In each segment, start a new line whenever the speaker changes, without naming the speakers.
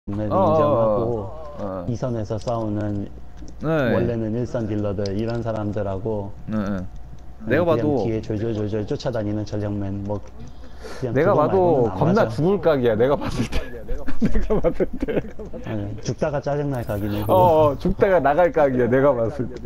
인정하고 이선에서 싸우는
네.
원래는 일선 딜러들 이런 사람들하고
내가
그냥
봐도
뒤에 졸졸졸 쫓아다니는 전력맨 뭐 그냥
내가
그거
봐도
말고는 안
겁나
맞아.
죽을 각이야. 내가 봤을 때. 내가 봤을 때.
아니, 죽다가 짜증날 각이네 그거.
죽다가 나갈 각이야. 내가 봤을 때.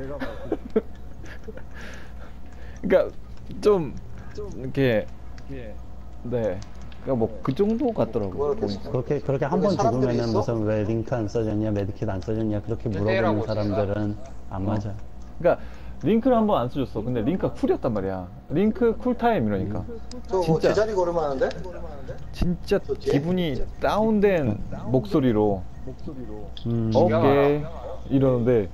그러니까 좀 이렇게 네. 그러니까 뭐 그 정도 같더라고. 보니까.
그렇게 한 번
사람들이
죽으면은
있어?
무슨 왜 링크 안 써졌냐 메디킷 안 써졌냐 그렇게 물어보는 사람들은 안 맞아.
그러니까 링크를 한 번 안 써줬어. 근데 링크가 쿨이었단 말이야. 링크 쿨타임 이러니까.
저 뭐
진짜.
제자리 걸음하는데?
진짜
뒤에?
기분이 다운된 목소리로
음.
오케이 이러는데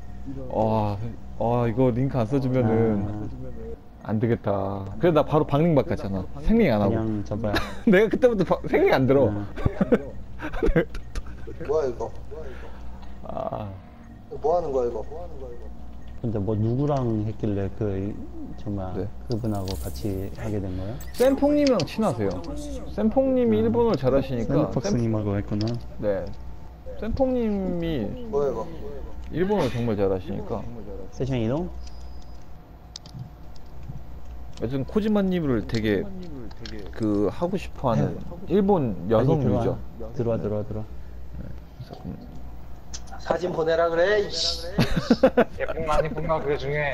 이거 링크 안 써주면은 안 되겠다. 그래서 나 바로 방링박 갔잖아. 생링 안 하고.
그냥 저 뭐야
내가 그때부터 생링 안 들어.
뭐야 이거? 뭐 하는 거야 이거?
근데 뭐 누구랑 했길래 정말
네.
그분하고 같이 하게 된 거야?
샘퐁님이랑 친하세요. 샘퐁님이 일본어를 잘하시니까.
샌드박스님하고 했구나.
네. 샘퐁님이
뭐야 이거?
일본어를 정말 잘하시니까.
세션 이동?
요즘 코지마님을 되게 하고 싶어하는 일본 여성 유저.
들어와.
사진 보내라 그래. 이씨.
예쁜 거 안 예쁜 거 그게 중요해.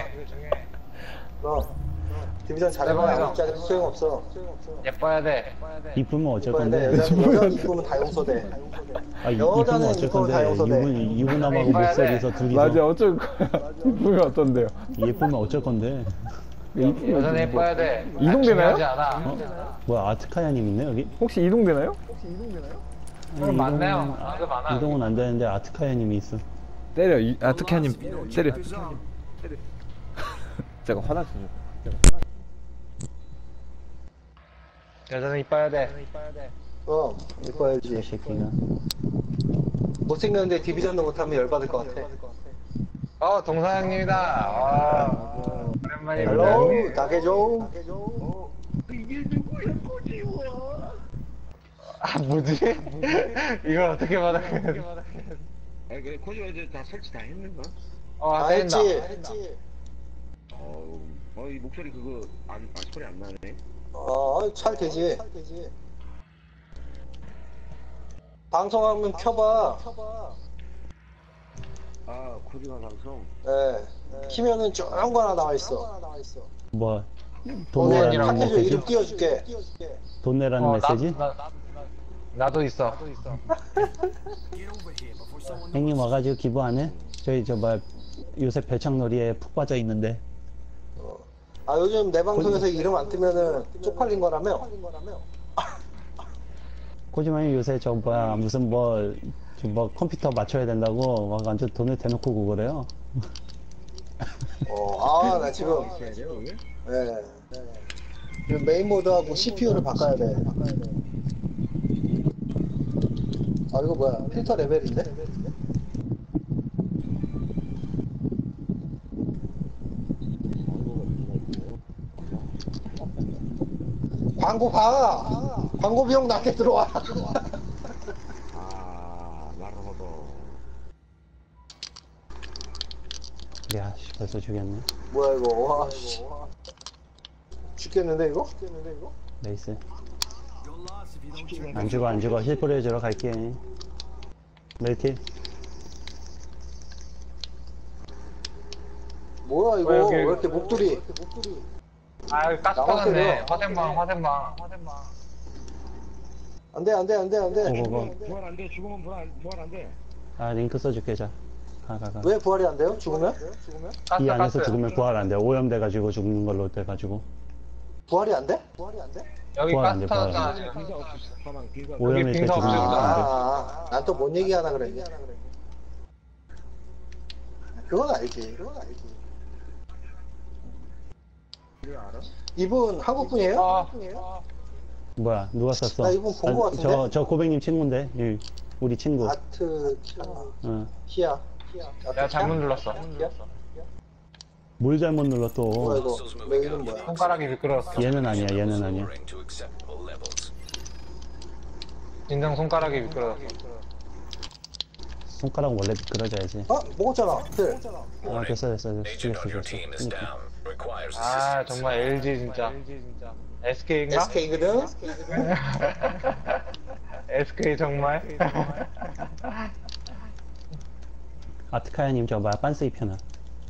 디비전 잘해봐. 아무 자리 소용없어.
예뻐야 돼.
이쁘면 어쩔
이뻐야 돼.
건데?
여자 이쁘면 다 용서돼.
이쁘면
여자는
어쩔
이쁘면 다
건데?
용서돼.
유부남하고
이뻐야
목소리에서
돼.
둘이서
맞아, 어쩔 거야. 이쁘면 어떤데요?
예쁘면 어쩔 건데?
여자는 예뻐야 돼.
이동되나요?
중요하지 않아.
뭐야 아트카야님 있네 여기?
혹시 이동되나요?
그럼 많네요. 아주 많아.
이동은 안 되는데 아트카야님이 있어.
때려. 아트카님 때려. 제가 화났어.
여자는 이뻐야 돼.
이
이뻐야지.
새끼가.
못생겼는데 디비전도 못하면 열받을 것 같아.
동사장님이다. 오랜만입니다.
헬로 나게죠.
뭐지? 이걸 어떻게 받아?
그래 코지가 이제 다 설치 다 했는가?
다
된다.
했지.
이 목소리 그거 소리 안 나네.
잘 되지. 방송하면 켜봐.
코지가 방송.
예. 키면은 조금 거 하나 나와 있어.
뭐 돈 내라는
파케조
메시지?
이름 띄워줄게.
돈 내라는 메시지?
나도 있어.
형님 와가지고 기부 안 해? 저희 요새 별창놀이에 푹 빠져 있는데.
요즘 내 방송에서 이름 안 뜨면은 쪽팔린 거라며?
코지마님 요새 무슨 컴퓨터 맞춰야 된다고 막 완전 돈을 대놓고 그거래요.
나 지금 지금 메인보드하고 CPU를 바꿔야 돼. 이거 뭐야? 필터 레벨인데? 광고 봐! 광고 비용 낮게 들어와.
나르호도.
야, 씨, 벌써 죽였네.
뭐야 이거? 와 씨. 죽겠는데 이거?
레이스. 안 죽어. 힐 뿌려주러 갈게. 멜티.
뭐야 이거?
여기-
왜 이렇게 목도리?
여기 가스 터졌네. 화생방.
안돼.
고고고.
부활 안 돼. 죽으면 부활 안 돼.
링크 써줄게, 자. 가.
왜 부활이 안 돼요? 죽으면?
이 안에서
가스.
죽으면 부활 안 돼. 오염돼가지고 죽는 걸로 돼가지고.
부활이 안 돼?
여기
부활 안
가스
돼,
터졌잖아.
부활.
지금.
빙사 없어. 사망 빙사.
오염일 때
빙사
죽으면 안 돼.
난 또 뭔 얘기하나 그랬네. 그건 알지. 이분 한국 분이에요?
뭐야, 누가 썼어?
나 이분 본거 같은데?
저 고백님 친구인데. 우리 친구.
아트 키아.
내가 잘못 눌렀어.
뭘 잘못 눌러 또.
뭐야 이거? 내 이름 뭐야?
손가락이 미끄러웠어.
얘는 아니야.
진정 손가락이 미끄러웠어.
손가락 원래 미끄러져야지.
먹었잖아. 들.
아, 됐어.
Agent on your
죽였어.
team is down. Requires
아
assistance.
정말 LG 진짜. SK인가?
SK거든?
SK 정말.
아트카야님 저 뭐야 빤스 입혀놔.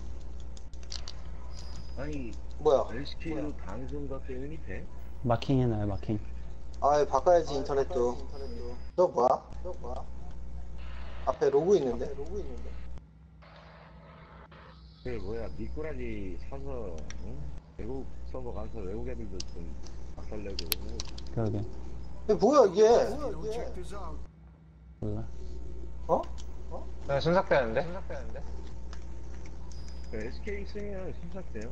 아니
뭐야?
LCK로 방송과 게임이 돼?
마킹 해놔요 마킹.
아, 바꿔야지, 인터넷도. 너 뭐야? 앞에 로고 있는데?
그 뭐야 미꾸라지 사서 응? 외국 서버 가서 외국 애들도 좀 박살내고
그러게.
이게 뭐야, 이게?
몰라.
어?
네, 순삭되는데?
그 SK 있으면 심사돼요.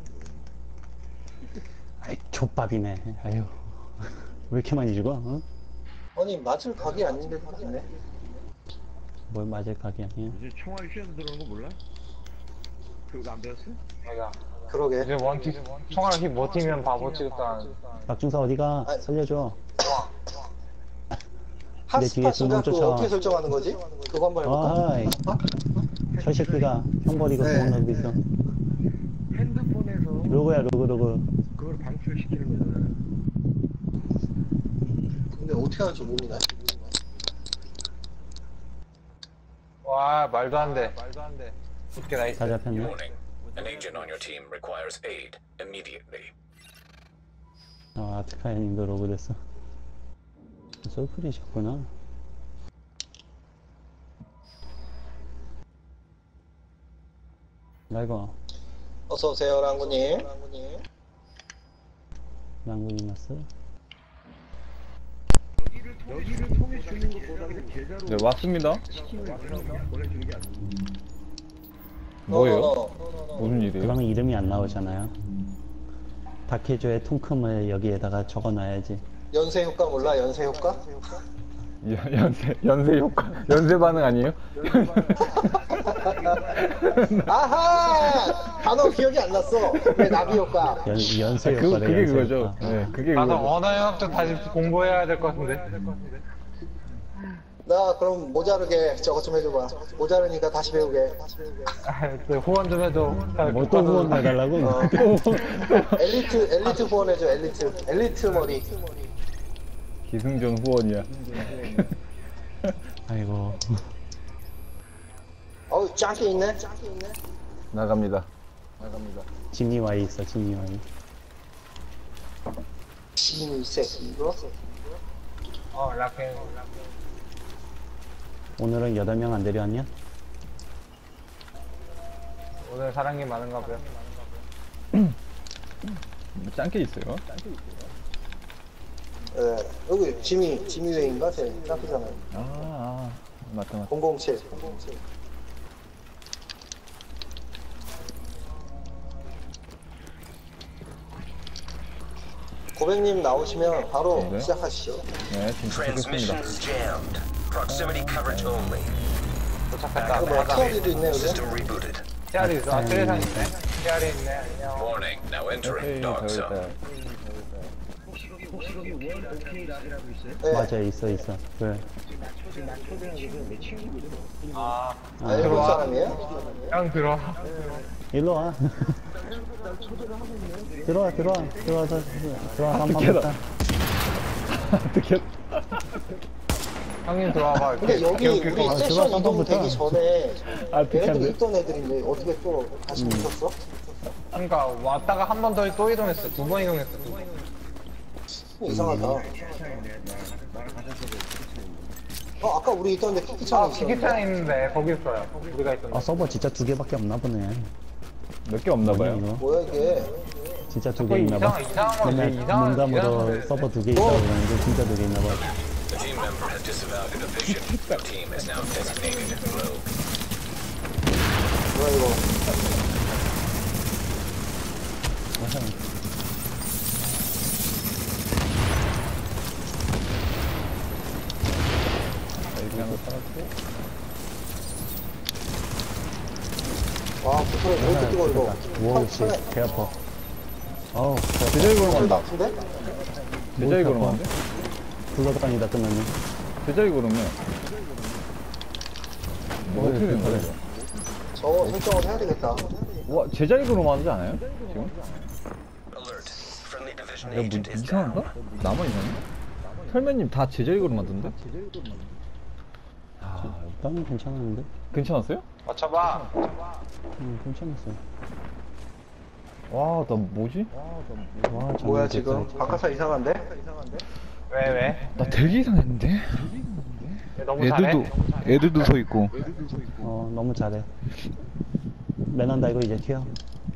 아이 족밥이네. 아유. 왜 이렇게 많이 죽어? 어?
아니, 맞을 각이 아닌데, 맞네.
뭘 맞을 각이 아니야.
요즘 총알 휘어서 들어오는 거 몰라? 그거 안 배웠어?
내가
그러게.
이제 원티 총알 못 튀면 바보 취급당하는.
박중사 어디가?
아이.
살려줘.
핫스팟인가?
뒤에
그거
쫓아와.
어떻게 설정하는 거지? 그거 한번 해볼까?
아이. 저 새끼가 형 버리고
네.
도망가고 있어.
핸드폰에서
로그야 로그.
그걸 방출시키는 거잖아.
근데 어떻게 하는지 모르네.
와 말도 안 돼. 이렇게 나이스.
다 잡혔네.
Warning. An agent on your team requires aid immediately.
아트카야님도 로그 됐어. 솔플이셨구나. 아이고
어서오세요, 랑구님.
랑군이 났어.
여기를 통해 주는 것보다는 계좌로
네, 왔습니다.
보내주는 게 아니야.
뭐예요? 무슨 일이에요?
그러면 이름이 안 나오잖아요. 다케조의 통큼을 여기에다가 적어놔야지.
연쇄 효과 몰라? 연쇄 효과?
연쇄 효과, 연쇄 반응 아니에요?
아하! 단어 기억이 안 났어. 왜 나비 효과?
연쇄
그게
효과를 연쇄
그거죠.
효과.
네, 그게
나도
그거죠.
언어 영역 좀 다시 공부해야 될 것 같은데.
나 그럼 모자르게 저것 좀 해줘봐. 모자르니까 다시 배우게.
그 후원 좀 해줘.
뭐 또 후원 해달라고?
엘리트 후원 해줘, 엘리트 머리.
기승전 후원이야.
아이고.
어우, 짱게 있네?
나갑니다.
지니 와이 있어 지니 와이.
이 새끼, 이거?
라켄.
오늘은 8명 안 데려왔냐?
오늘 사랑이 많은가 봐요.
짱게 있어요?
예, 여기 지미 웨인가? 제 짱게잖아요.
맞다.
007. 고백님 나오시면 바로
네.
시작하시죠.
네, 지금 도착했습니다.
Transmissions jammed. Proximity coverage only.
도착했다.
그 뭐야,
가자.
티어리도 있네, 여기.
System rebooted.
TR이 있어. 트레상 있네. TR이 있네. 안녕.
Warning. Now entering
오케이,
dark
다
zone.
있다.
혹시 거기 원 오케이 랍이라고 있어요?
네.
맞아 있어. 왜?
지금 나 초대한 게 내 친구거든.
아,
아, 일본 사람이에요?
형 들어.
일로 와. 들어와. 한번
어떡해,
먹자.
어떻게?
형님 들어와봐.
근데 여기 우리
들어와,
세션
깜빡
이동되기
붙어.
전에
어떻게
얘네들이
한대?
있던 애들인데 어떻게 또 다시 붙었어?
그러니까 왔다가 한 번 더 또 이동했어. 2번 이동했어. 2번.
이상하다.
나랑 가셨어.
아까 우리 있던데 키키창에 있었는데.
기기차에 있는데 거기 있어요. 우리가 있던데.
아 서버 진짜 2개밖에 없나 보네.
몇 개 없나 봐요.
이거
뭐야 이게?
진짜 2개 있나 봐.
이상한 거지.
맨날
이상한
농담으로 서버 2개 있다고 그러는데 진짜 2개 있나 봐.
The team member has disavowed a division. Your team is now designated rogue.
뭐야 이거? 와, 부스러기 왜 이렇게 뜨거워 이거?
오, 씨, 배 아파. 어우,
제자리 걸어
좀
간다.
아픈데?
제자리 걸어
아파.
간대?
굴러다니다 끝났네.
제자리 걸으면 뭐 어떻게 된 거야?
저 설정을 해야 되겠다.
와, 제자리로 만들지 않아요? 지금?
Alert. Friendly division
야, 뭐
agent is
이상한가? 나만 이상해? 혈맨님 다 제자리로 만든데?
아, 일단은 괜찮았는데?
괜찮았어요?
맞춰봐.
괜찮았어요.
와, 나 뭐지?
와,
뭐야
저는
지금?
됐어요.
바카사 이상한데?
왜?
나 되게 이상했는데?
왜 너무 잘해?
애들도 서 있고.
너무 잘해. 매넌 달고 이제 튀어.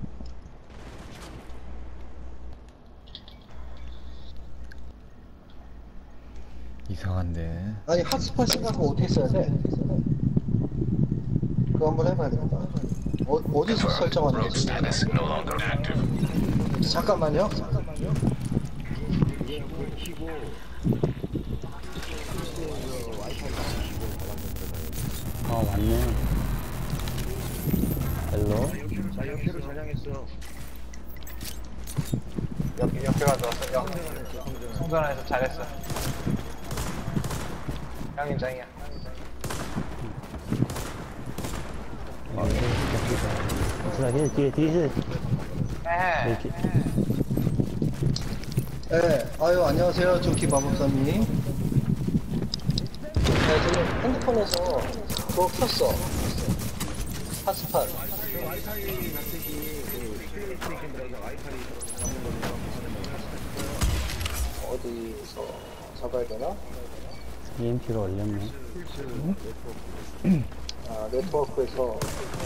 이상한데.
아니 핫스팟 생각하고 어떻게 써야 돼? 그거 한번 해봐야 되겠다. 어디서 설정하는
rogue
거지?
status no longer active.
잠깐만요.
이게 그걸 키고
왔네. 헬로.
나 옆으로 저장했어.
옆에 가져왔어. 성전환에서 잘했어. 형님 짱이야.
뒤에.
에헤.
이렇게.
네, 아유 안녕하세요, 조키 마법사님. 네, 지금 핸드폰에서 그거 켰어. 핫스팟.
와이파이 같이 플레이스테이션 들어가서 와이파이 잡는 거니까
어디서 잡아야 되나?
EMP로 올렸네.
아, 네트워크에서.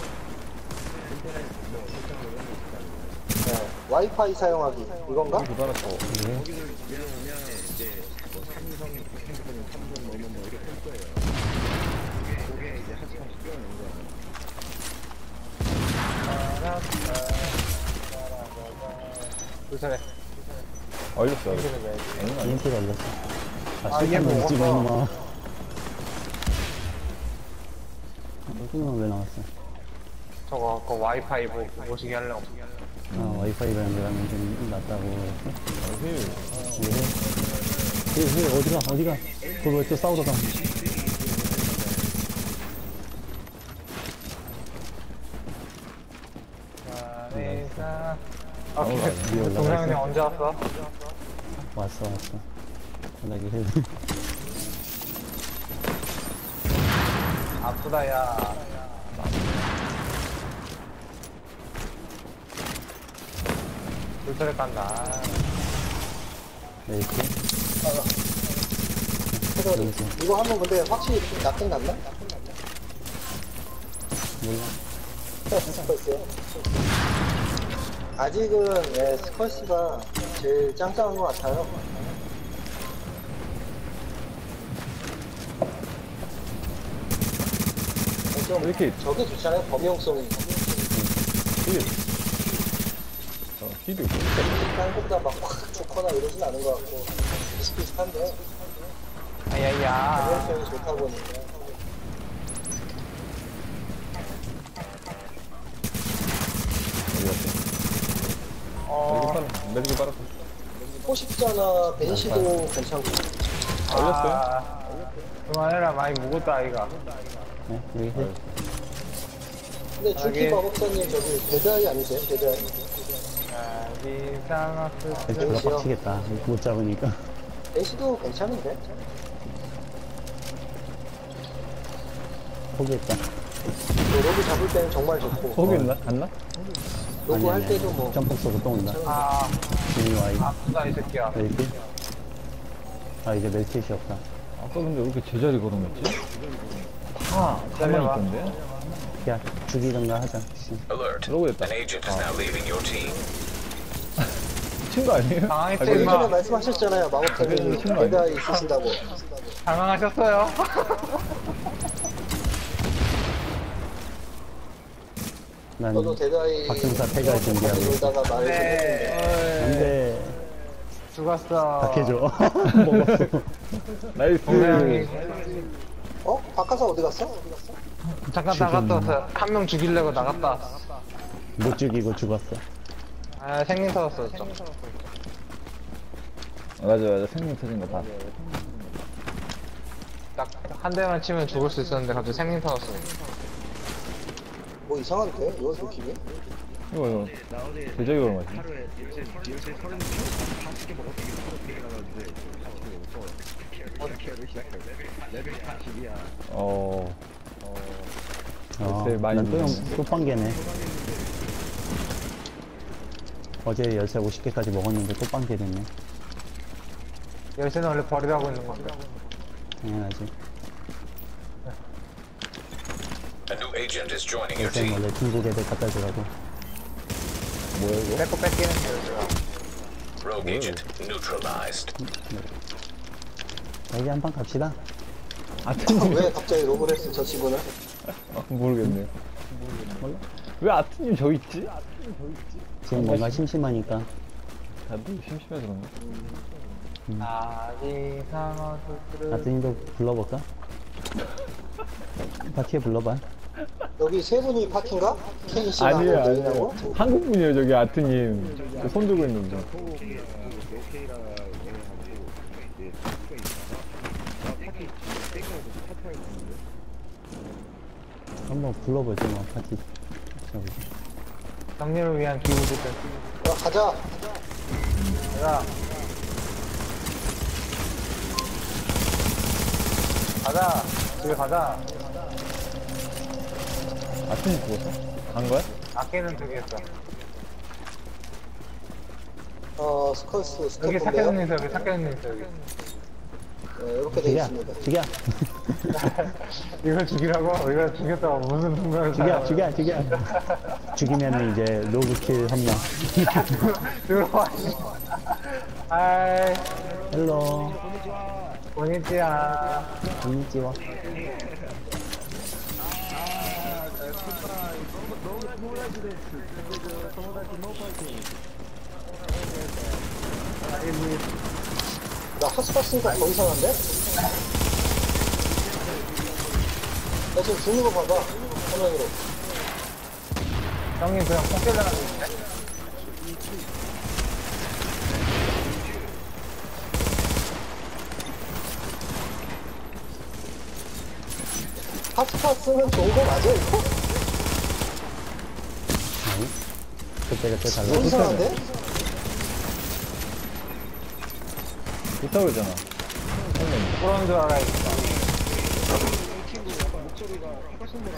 네, 와이파이 사용하기 이건가?
거기를 들어오면 이제 뭐 삼성 핸드폰이 삼성 뭐 이렇게 할 거예요. 그게 이제 핫스팟 끼워놓은 거예요.
불편해.
얼렸어.
EMP로 올렸어.
이게
술탄
뭐,
찍어,
어.
임마. 여기는 왜 나왔어?
저거 그 와이파이 보시게 하려고.
와이파이가 연결하면 좀 낫다고 그랬어? 어디가? 그걸 왜 또 싸우러 가? 위에 올라가
동상이
있어?
언제 왔어?
왔어. 전화기 해.
아프다 야. 불소리 깐다.
이렇게?
패러리. 이거 하면 근데 확실히 낫긴 낫나?
몰라.
스컬스요. 아직은 예, 스컬스가 제일 짱짱한 것 같아요. 좀
이렇게
저게 좋잖아요. 범용성이.
힐이
딴 것보다 막확 좋거나 이러진 않은 것 같고 비슷비슷한데
아야야.
범용성이 좋다 보니까.
매듭이 빨았어.
포식자나 벤시도 괜찮고.
그만해라. 많이 묵었다 아이가.
네, 여기 해.
근데 주키
여기-
마법사님 저기 데드아이 아니세요? 데드아이?
배추가 빡치겠다. 못 잡으니까.
벤시도 괜찮은데?
포기했다.
로브 잡을 때는 정말 좋고
거기 있나? 갔나?
로브 할 때도 뭐
점프 쏘고 또 온다.
아,
지미 와이.
아프다 이 새끼야.
이렇게. 이제 멜텟이 없다.
아까 근데 왜 이렇게 제자리 걸어놨지? 가만히 있던데?
야, 죽이던가 하자. 씨.
Alert.
그러고 있다.
An agent is now leaving your team.
미친 거 아니에요?
당황했지
예전에
임마.
말씀하셨잖아요 마법사님이
미친 거 아니야?
데드아이 있으신다고.
당황하셨어요.
난
저도 데드아이
박승사 패갈 준비하고 있어.
놀다가 말을 했는데
안 돼.
죽었어.
박해줘. 먹었어.
나이스.
동상이
바카사 어디 갔어?
잠깐 나갔다 왔어. 한 명 죽이려고 나갔다 왔어.
못 죽이고 죽었어.
아, 생긴 터졌어. 좀.
맞아. 생명 터진 거 봐.
딱 한 대만 치면 죽을 수 있었는데 갑자기 생긴 터졌어.
뭐 이상한데? 이거 느낌이?
이거
나 어제
대적으로 마시.
하루에 열쇠 40개 먹었더니 40개 나가는데 40개 먹었어. 어떻게 시작해? 레벨 40이야.
열쇠 많이
난또
먹네.
또 빵개네. 어제 열쇠 50개까지 먹었는데 또 빵개 됐네.
열쇠는 원래 버리라고 있는 건데.
당연하지.
A new agent is joining your
열쇠는
team.
원래 중국 애들 갖다 주라고.
뭐야 이거?
내거 뺏기는 열쇠가.
Rogue agent neutralized.
여기 한판 갑시다.
아트님
왜 갑자기 로그를 했어, 저 친구는?
모르겠네요. 왜 아트님 저 있지?
지금 뭔가 심심하니까.
다들 심심해서 그런가?
아리상어 두드르.
아뜨님도 불러볼까? 파티에 불러봐.
여기 세 분이 파티인가? 케인 씨랑
아니에요,
노인하고?
아니에요. 한국 분이에요, 저기 아트님. 저손 들고 있는 분.
노케이라 해가지고 이제 파티가 있다가 나 파티 땡겨서 파티 하고 있는데
한번 불러보지 뭐 파티. 저기.
정리를 위한 기우들.
야, 가자.
가자. 가자. 집에 가자.
아트님 죽었어? 간 거야?
아끼는 두 개 있어.
스컬스
여기
스태프인데요.
착해는 있어. 여기 착해는 있어. 여기.
네, 이렇게 돼
죽여,
있습니다.
죽여,
이걸 죽이라고? 이걸 죽였다고 무슨 분명을
죽여. 죽이면은 이제 로그킬 한명.
들어와. 하이.
헬로,
고니치야.
안녕지와.
나 핫스팟으니까 더 이상한데? 나 지금 죽는 거 봐봐. 화면으로.
형님 그냥 폭딜 나갔는데?
핫스팟은 좋은 거 맞아, 이거?
그때
더
달라.
이상한데?
좋다고 그러잖아.
그런 줄 알아야겠다.
이 친구 약간 목소리가 파가슨모랑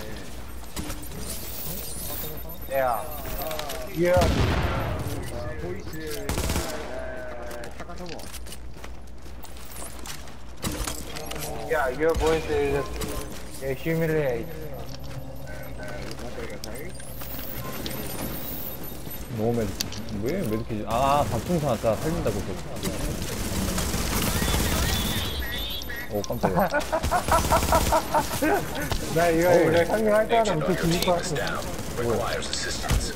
비슷하네.
야. 이해야.
보이스 타카토모.
야, your voice is humiliate.
너무 왜 메디키지? 아, 밥통사 아까 살린다고 그랬어. 오, 깜짝이야.
나 이거 형님 할 때마다
Agent
엄청
on your
죽일 것
team is
같아.
down. Requires assistance.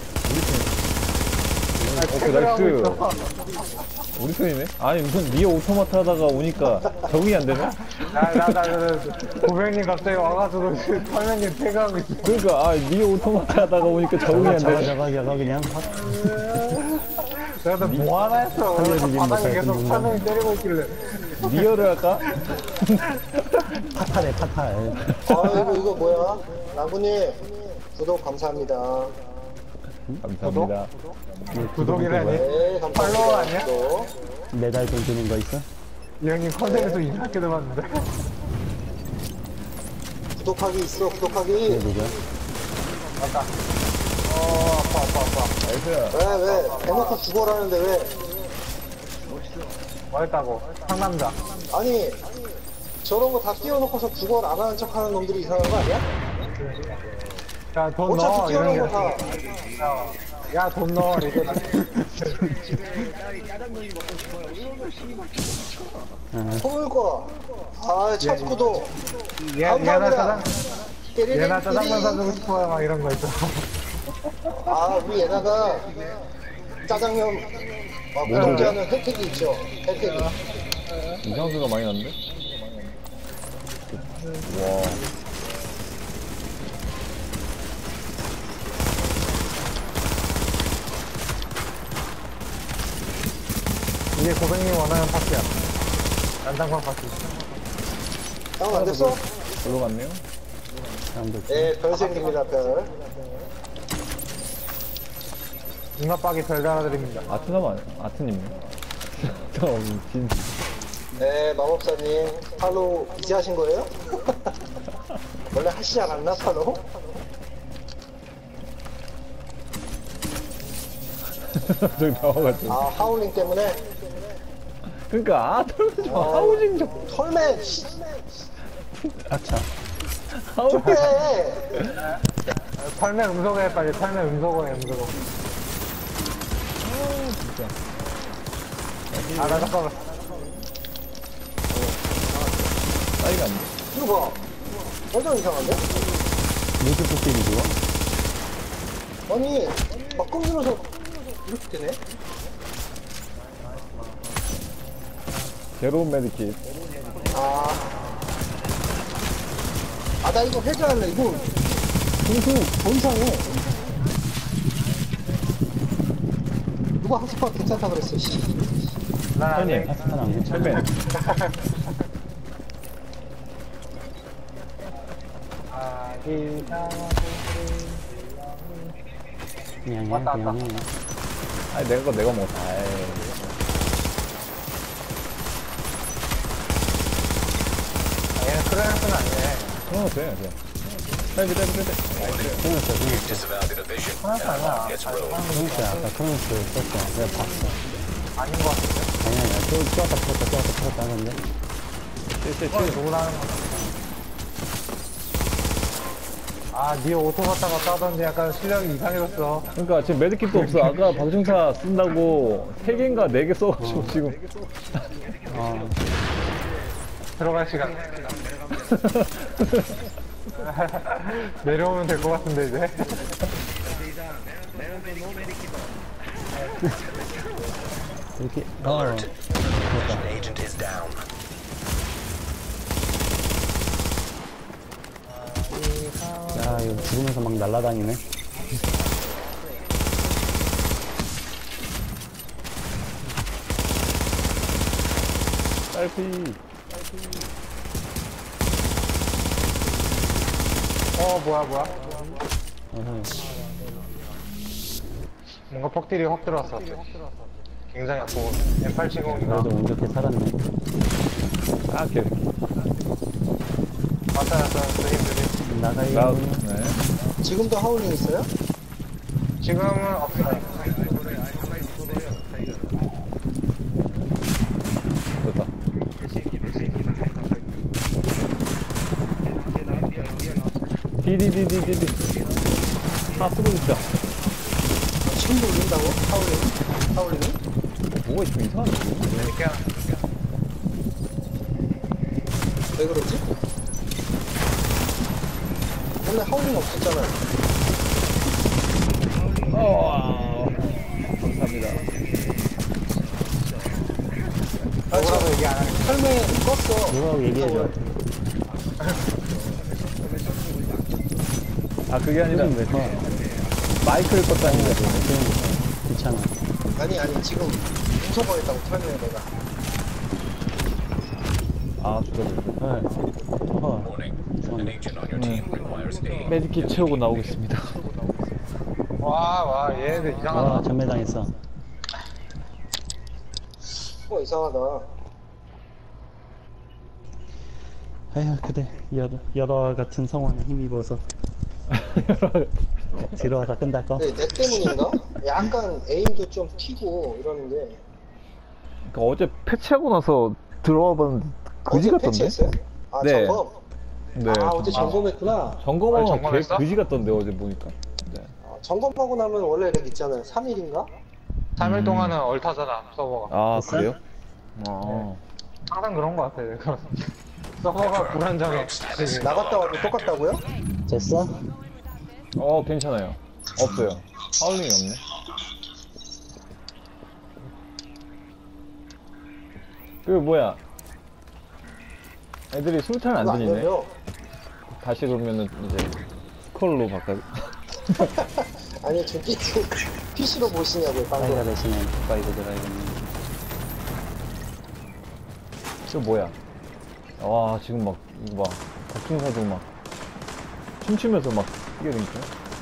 오케이, 나이스. 우리 편이네? 아니, 무슨 니어 오토마타 하다가 오니까 적응이 안 되네?
고객님 갑자기 와가지고 설명님 퇴근하고 있어.
그러니까, 아, 니어 오토마타 하다가 오니까 적응이 안
저거
되네.
그냥 확
내가 뭐 하나 했어.
살려주긴
바닥에
못할
계속
뿐이네.
설명이 때리고 있길래.
니어를 할까?
파탈해, 파탈.
이거 뭐야? 나구님, 구독 감사합니다.
감사합니다.
구독이라니?
네,
팔로워
감사합니다.
아니야?
구독.
매달 돈 주는 거 있어?
이 형님 컨셉에서 이상하게 들어봤는데.
구독하기 있어,
이게
구독하기.
누구야?
맞다. 아파.
나이스.
왜? 대놓고 죽어라는데 왜?
뭐 했다고? 상남자.
아니, 저런 거 다 띄워놓고서 죽어라 안 하는 척 하는 놈들이 이상한 거 아니야?
야, 돈 넣어.
어차피
이런
띄워놓은
게.
거 다.
야, 돈 넣어. 이거.
딸이 짜장면이 먹고 싶어요. 이런 거 씨발
소물 거. 첫 구독.
얘나
감사합니다.
짜장, 얘나 짜장면 사주고 싶어요. 막 이런 거 있어.
우리 얘나가 짜장면 구독자 하는 혜택이 있죠. 혜택이.
이상수가 많이 났는데? 와.
이게 고객님 원하는 파티야. 난장판 파티.
안 됐어?
별로 같네요?
사람들.
네, 별 생깁니다, 별.
눈아빠기 별 달아드립니다.
아트님이요? 진.
네, 마법사님. 팔로우 이제 하신 거예요? 원래 하시지 않았나, 팔로우?
저기 나와가지고.
아, 하울링 때문에?
그니까, 하우징 좀.
털맨! 씨.
아차.
하우징.
왜?
털매 음소거해, 빨리. 털매 음소거해, 음소거. 아, 나 잠깐만.
사이가 안 돼.
이거 봐. 완전 이상한데?
무슨 토끼이 좋아?
아니, 막 끊기면서 이렇게 되네?
제로운 메디킷.
나 이거 해제할래. 이거 동수 더 이상해. 누가 하스파 괜찮다 그랬어, 씨.
형님,
파스타는 안 괜찮아.
헬멧.
그냥 해,
왔다,
그냥 해.
아니, 내가 먹었다. 아이.
얘는 크레나스는 아니네.
그런 거 돼, 그냥. 빼.
크로노스,
Disavowed inhibition.
크레나스 아니야.
Gets rolled.
크로노스, 아까 크로노스 썼어. 내가 봤어.
아닌 것 같은데.
아니야, 또 풀었다 하는데.
이건 누구나 하는 거. 아, 니 오토 갔다가 따던데 약간 실력이 이상해졌어.
그러니까 지금 메디킷도 없어. 아까 방충사 쓴다고 3개인가 4개 써가지고 지금.
들어갈 시간. 내려오면 될 것 같은데, 이제.
이렇게,
Alert. An agent is down.
야, 이거 죽으면서 막 날아다니네.
딸피.
뭐야.
어허.
뭔가 폭딜이 확 들어왔어. 굉장히 아프고.
그래도
M870인가?
운 좋게 살았네.
아, 개새끼.
왔다, 드림.
나가요.
네.
지금도 하울링 있어요?
지금은 없어요.
됐다. 디디디디디디. 다 쓰고 있다.
지금도 올린다고? 하울링이?
뭐가 좀 이상한데?
그냥
왜 그러지? 원래 하울링 없었잖아요.
감사합니다.
뭐라고 얘기 안 하네.
털맨 껐어.
뭐라고 얘기해줘.
아, 그게 아니라
왜 써?
마이크를 껐다니까.
귀찮아.
아니, 지금 무서워했다고 털맨 내가.
아, 죽어버렸어.
어허.
Warning. An agent on your team requires aid.
메디킷 채우고 나오겠습니다.
와, 얘네들 이상하다.
와, 전매당했어.
이상하다.
아휴, 그래. 여러 같은 성원에 힘입어서. 들어와서 끝날 거.
네, 내 때문인가? 약간 에임도 좀 튀고 이러는데.
그러니까 어제 패치하고 나서 들어와 봤는데 그지
어제
같던데?
패치했어요? 아,
네.
점검?
네.
아, 어제 점검했구나.
점검하고 개
점검했어?
그지 같던데 어제 보니까. 네.
점검하고 나면 원래 렉 있잖아요. 3일인가?
3일 동안은 얼타잖아, 서버가.
아,
됐어?
그래요? 아.
항상 그런 것 같아, 내가. 서버가 불안정해.
나갔다 와도 똑같다고요?
됐어?
괜찮아요. 없어요. 하울링이 없네. 그 뭐야? 애들이 술탄 안
그거 안
들리네.
열려.
다시 그러면은 이제 스컬로 바꿔.
아니, 저 PC로 보시냐고요,
파이가
방금.
대신에 파이고 들어야겠네.
저 뭐야? 와, 지금 막 이거 봐. 박충사도 막 춤추면서 막 뛰어다니죠.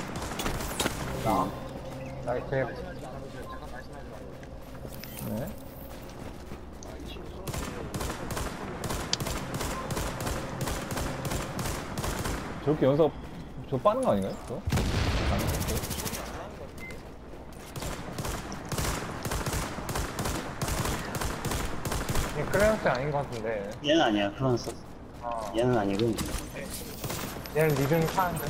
나이스.
네. 저렇게 연습, 저 빠는 거 아닌가요? 저?
이 크레용스 아닌 것 같은데.
얘는 아니야, 프랑스.
어.
얘는 아니고.
얘는 리듬 타는데.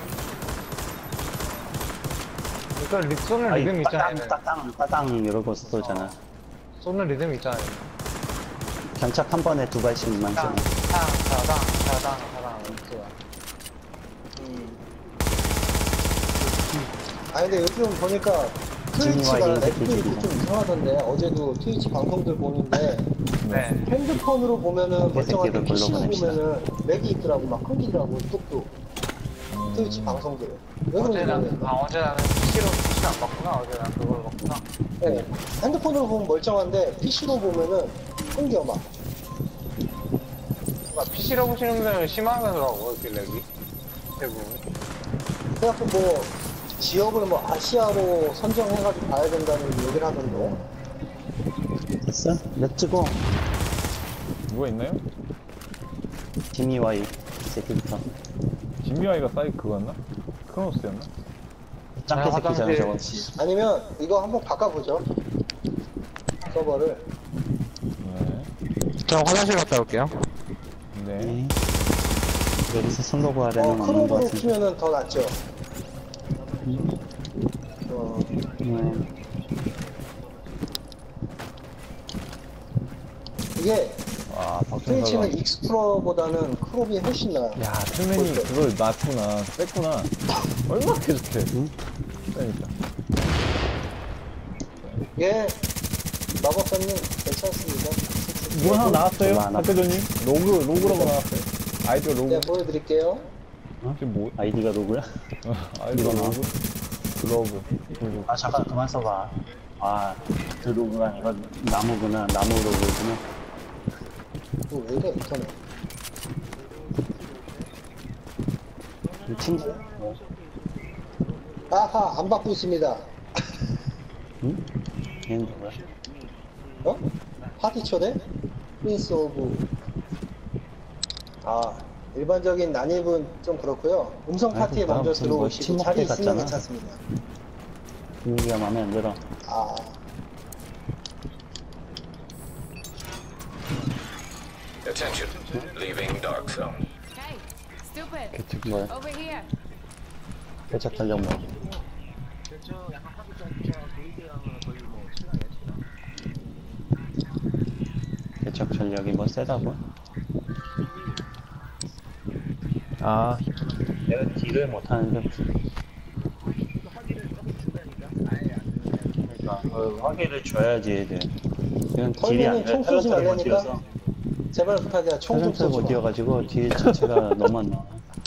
이거 쏘는
아니,
리듬 있잖아.
따당,
얘는.
따당, 따당 이러고 쏘잖아.
쏘는 리듬 있잖아.
경착 한 번에 두 발씩만
땅,
쏘네.
땅, 타당, 타당, 타당. 이렇게.
아니 근데 요즘 보니까 트위치가
진이와 인쇄
렉도 있고
기술이다.
좀 이상하던데 어제도 트위치 방송들 보는데
네.
핸드폰으로 보면은 멀쩡한데
새끼를
PC로
불러보냅시다.
보면은 렉이 있더라고 막 끊기더라고 뚝뚝 트위치 방송들 왜 그런지 모르겠네.
어제 나는 PC로 안 봤구나. 어제 난 그걸 봤구나.
네. 핸드폰으로 보면 멀쩡한데 PC로 보면은 끊겨 막.
PC로 보시는 분들은 심하더라고, 이렇게 렉이. 대부분.
그래갖고 뭐 지역을 뭐 아시아로 선정해가지고 봐야 된다는 얘기를 하던데.
됐어? 몇 찍어?
누가 있나요?
지미와이. 이 새끼부터.
진미아이가 사이 그거였나? 크로노스였나?
짱깨 새끼잖아, 저거.
아니면 이거 한번 바꿔보죠. 서버를.
네.
저 화장실 갔다 올게요.
네.
네. 여기서 슬로그 아래는 없는 것
크롭으로
같은데.
키면은 더 낫죠.
네.
이게
아, 박준사가.
트위치는 익스플로러보다는 크롭이 훨씬 나아요.
야, 틀맨이 그걸 놨구나. 뺐구나. 얼마나 계속해.
응?
그러니까.
예, 마법사님 괜찮습니다.
뭐 하나 나왔어요?
별로 안
박대조님? 로그라고 나왔어요. 아이디어 로그.
네, 보여드릴게요.
지금 뭐?
아이디가 누구야?
아이디어
이거
로그? 글로브.
아, 잠깐, 그만 써봐. 아, 그 로그가 아니라 나무구나. 나무 로그구나.
왜 이래, 인터넷.
친구?
아하, 안 받고 있습니다.
응? 얘는 누구야?
어? 파티 초대? 프린스 오브. 아, 일반적인 난입은 좀 그렇고요. 음성
아이고,
파티에
나
먼저
무슨 뭐
들어오시고
친목회
자리 있으면
같잖아.
괜찮습니다.
분위기가 마음에 안 들어.
아,
Attention. Leaving dark zone.
Hey, stupid.
뭐야?
Over here.
대책 전력 뭐. 대책 전력이 뭐 세다고?
아,
내가 딜을 못하는데 그러니까 화기를 줘야지 애들. 이건 딜이 안
털면은
돼.
총 쏘지
못
말라니까?
뛰어서
제발 부탁이야. 총 좀
사전차 못
쏘지 마.
뛰어가지고 딜 자체가 너무 안 나와.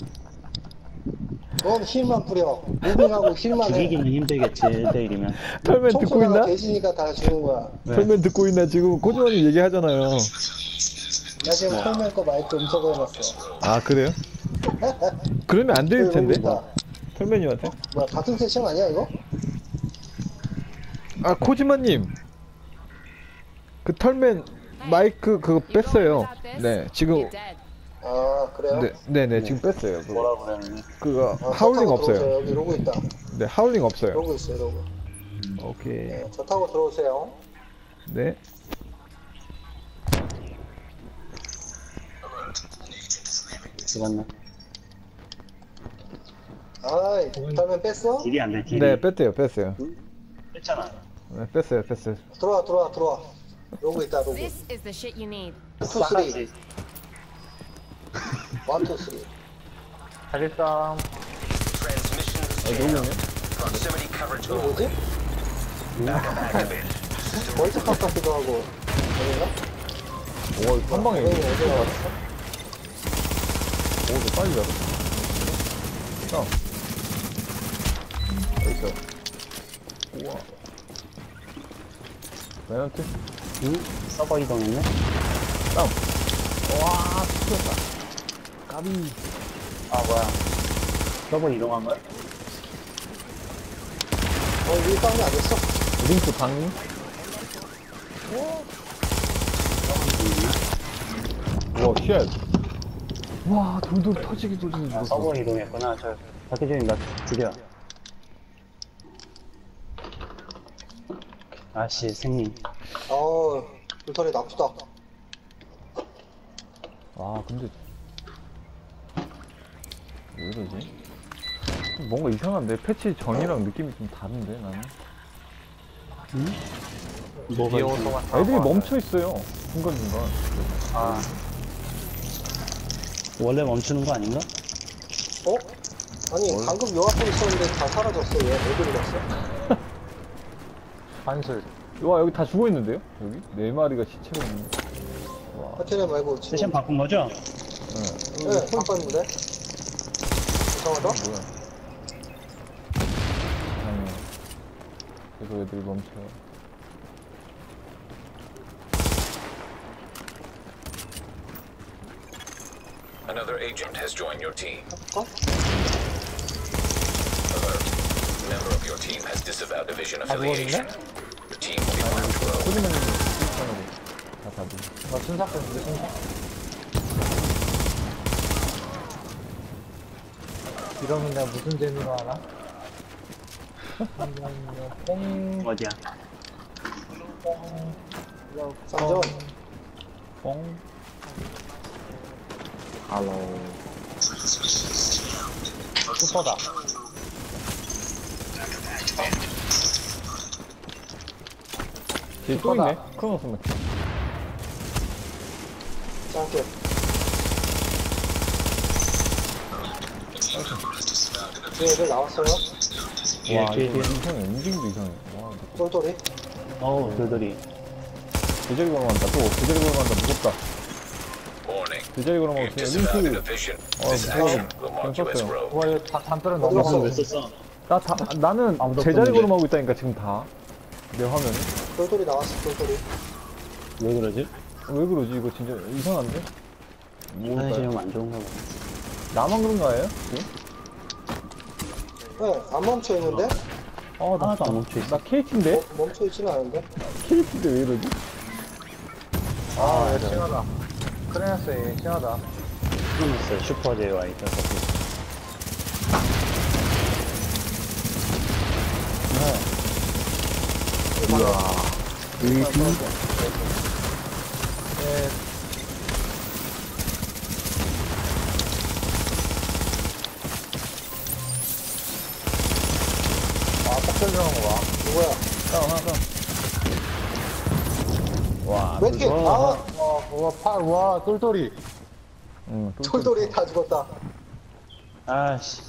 넌 힐만 뿌려. 무빙하고 힐만 해.
죽이기는 힘들겠지 1대1이면.
털맨
총
듣고
쏘다가
있나?
대신이가 다 죽은 거야.
털맨 듣고 있나? 지금 코지원님 얘기하잖아요.
나 지금 털면 거 마이크 음소거 해놨어.
아, 그래요? 그러면 안 들릴 텐데?
뭐야,
털맨님한테?
같은 세션 아니야 이거?
아, 코지마님. 그 털맨 마이크 그거 뺐어요. 네, 지금.
You're dead.
아 그래요?
네네, 지금 뺐어요. 그거.
뭐라 그러는
그거
저
하울링
타고
없어요.
들어오세요. 여기 로고 있다.
네, 하울링 없어요.
로고 있어요 로고.
오케이.
네, 저 타고 들어오세요.
네.
죽었네.
아이 털면 뺐어?
딜이 안 돼. 딜이.
네, 뺐어요.
뺐잖아.
네, 뺐어요.
들어와. 로고 있다 로고.
This is the shit you need.
2, 3. 1, 2, 3.
자리싸움.
Transmissions jammed. Proximity coverage
이거 뭐지?
activated.
월드컵 같기도 하고. 아닌가?
오, 한 방에.
네, 어제 나왔어?
오, 너 빨리 잡았어. 다운. 있어. 우와. 레너트?
응? 서버 이동했네?
다운. 와, 튀었다. 까비.
아, 뭐야. 서버 이동한 거야?
이 싸움이 아니었어?
링크 방님? 와, 쉣. 와, 돌돌 터지기 소리
아,
들었어.
서버 이동했구나. 저 박혜진님 나 죽여. 아씨 생님.
불털이 나쁘다.
아, 근데. 왜 이러지? 뭔가 이상한데? 패치 전이랑 느낌이 좀 다른데, 나는?
뭐가 있지?
비오소만
애들이 멈춰있어요. 중간중간.
아,
원래 멈추는 거 아닌가?
아니 방금 요 앞에 있었는데 다 사라졌어. 얘 어디로 갔어?
반술.
와, 여기 다 죽어있는데요? 여기? 4마리가 시체가 있는데.
하트네 말고 지금.
세션 바꾼 거죠?
네, 바꿨는데. 이상하다.
뭐야? 아니. 계속 애들이 멈춰요.
Another agent has joined your team.
어?
Alert. A member of your team has disavowed division affiliation. Your team will be marked rogue.
소리만 실천으로 다 답이.
나 순삭했는데, 순삭. 이러면 내가 무슨 재미로 하나? 뽕,
어디야?
쌍전.
뻥.
슈퍼다.
뒤에 또 있네? 크로노스 맥.
짱게. 얘들 나왔어요?
와,
뒤에,
이거
뒤에.
이상해. 움직임도 이상해. 와,
똘똘이.
어우 돌돌이.
제자리 걸어간다. 또 제자리 걸어간다. 무섭다.
Warning.
제자리 걸어가고
You've
있어요.
disavowed
링크.
division.
어,
This
무서워.
action will mark you as
깜짝이야.
rogue.
와, 이거 담벼락
어디
넘어가.
갔어?
왜 썼어?
나는
아무도
제자리
없는데.
걸어가고 있다니까, 지금 다. 내 화면에.
똘똘이 나왔어. 똘똘이.
왜 그러지?
왜 그러지? 이거 진짜 이상한데?
사실
뭘까요?
좀 안 좋은가 봐.
나만 그런 거예요? 지금?
네, 안 멈춰 있는데?
하나도 안 멈춰있어.
나 KT인데?
멈춰 있지는 않은데?
KT인데 왜 이러지?
아, 얘 심하다. 크레나스 얘 심하다.
끊었어요. 슈퍼 JY.
아, 딱 들어간 거 봐.
누구야?
와,
왜 이렇게,
와, 똘똘이.
응,
똘똘이 다 죽었다.
아씨.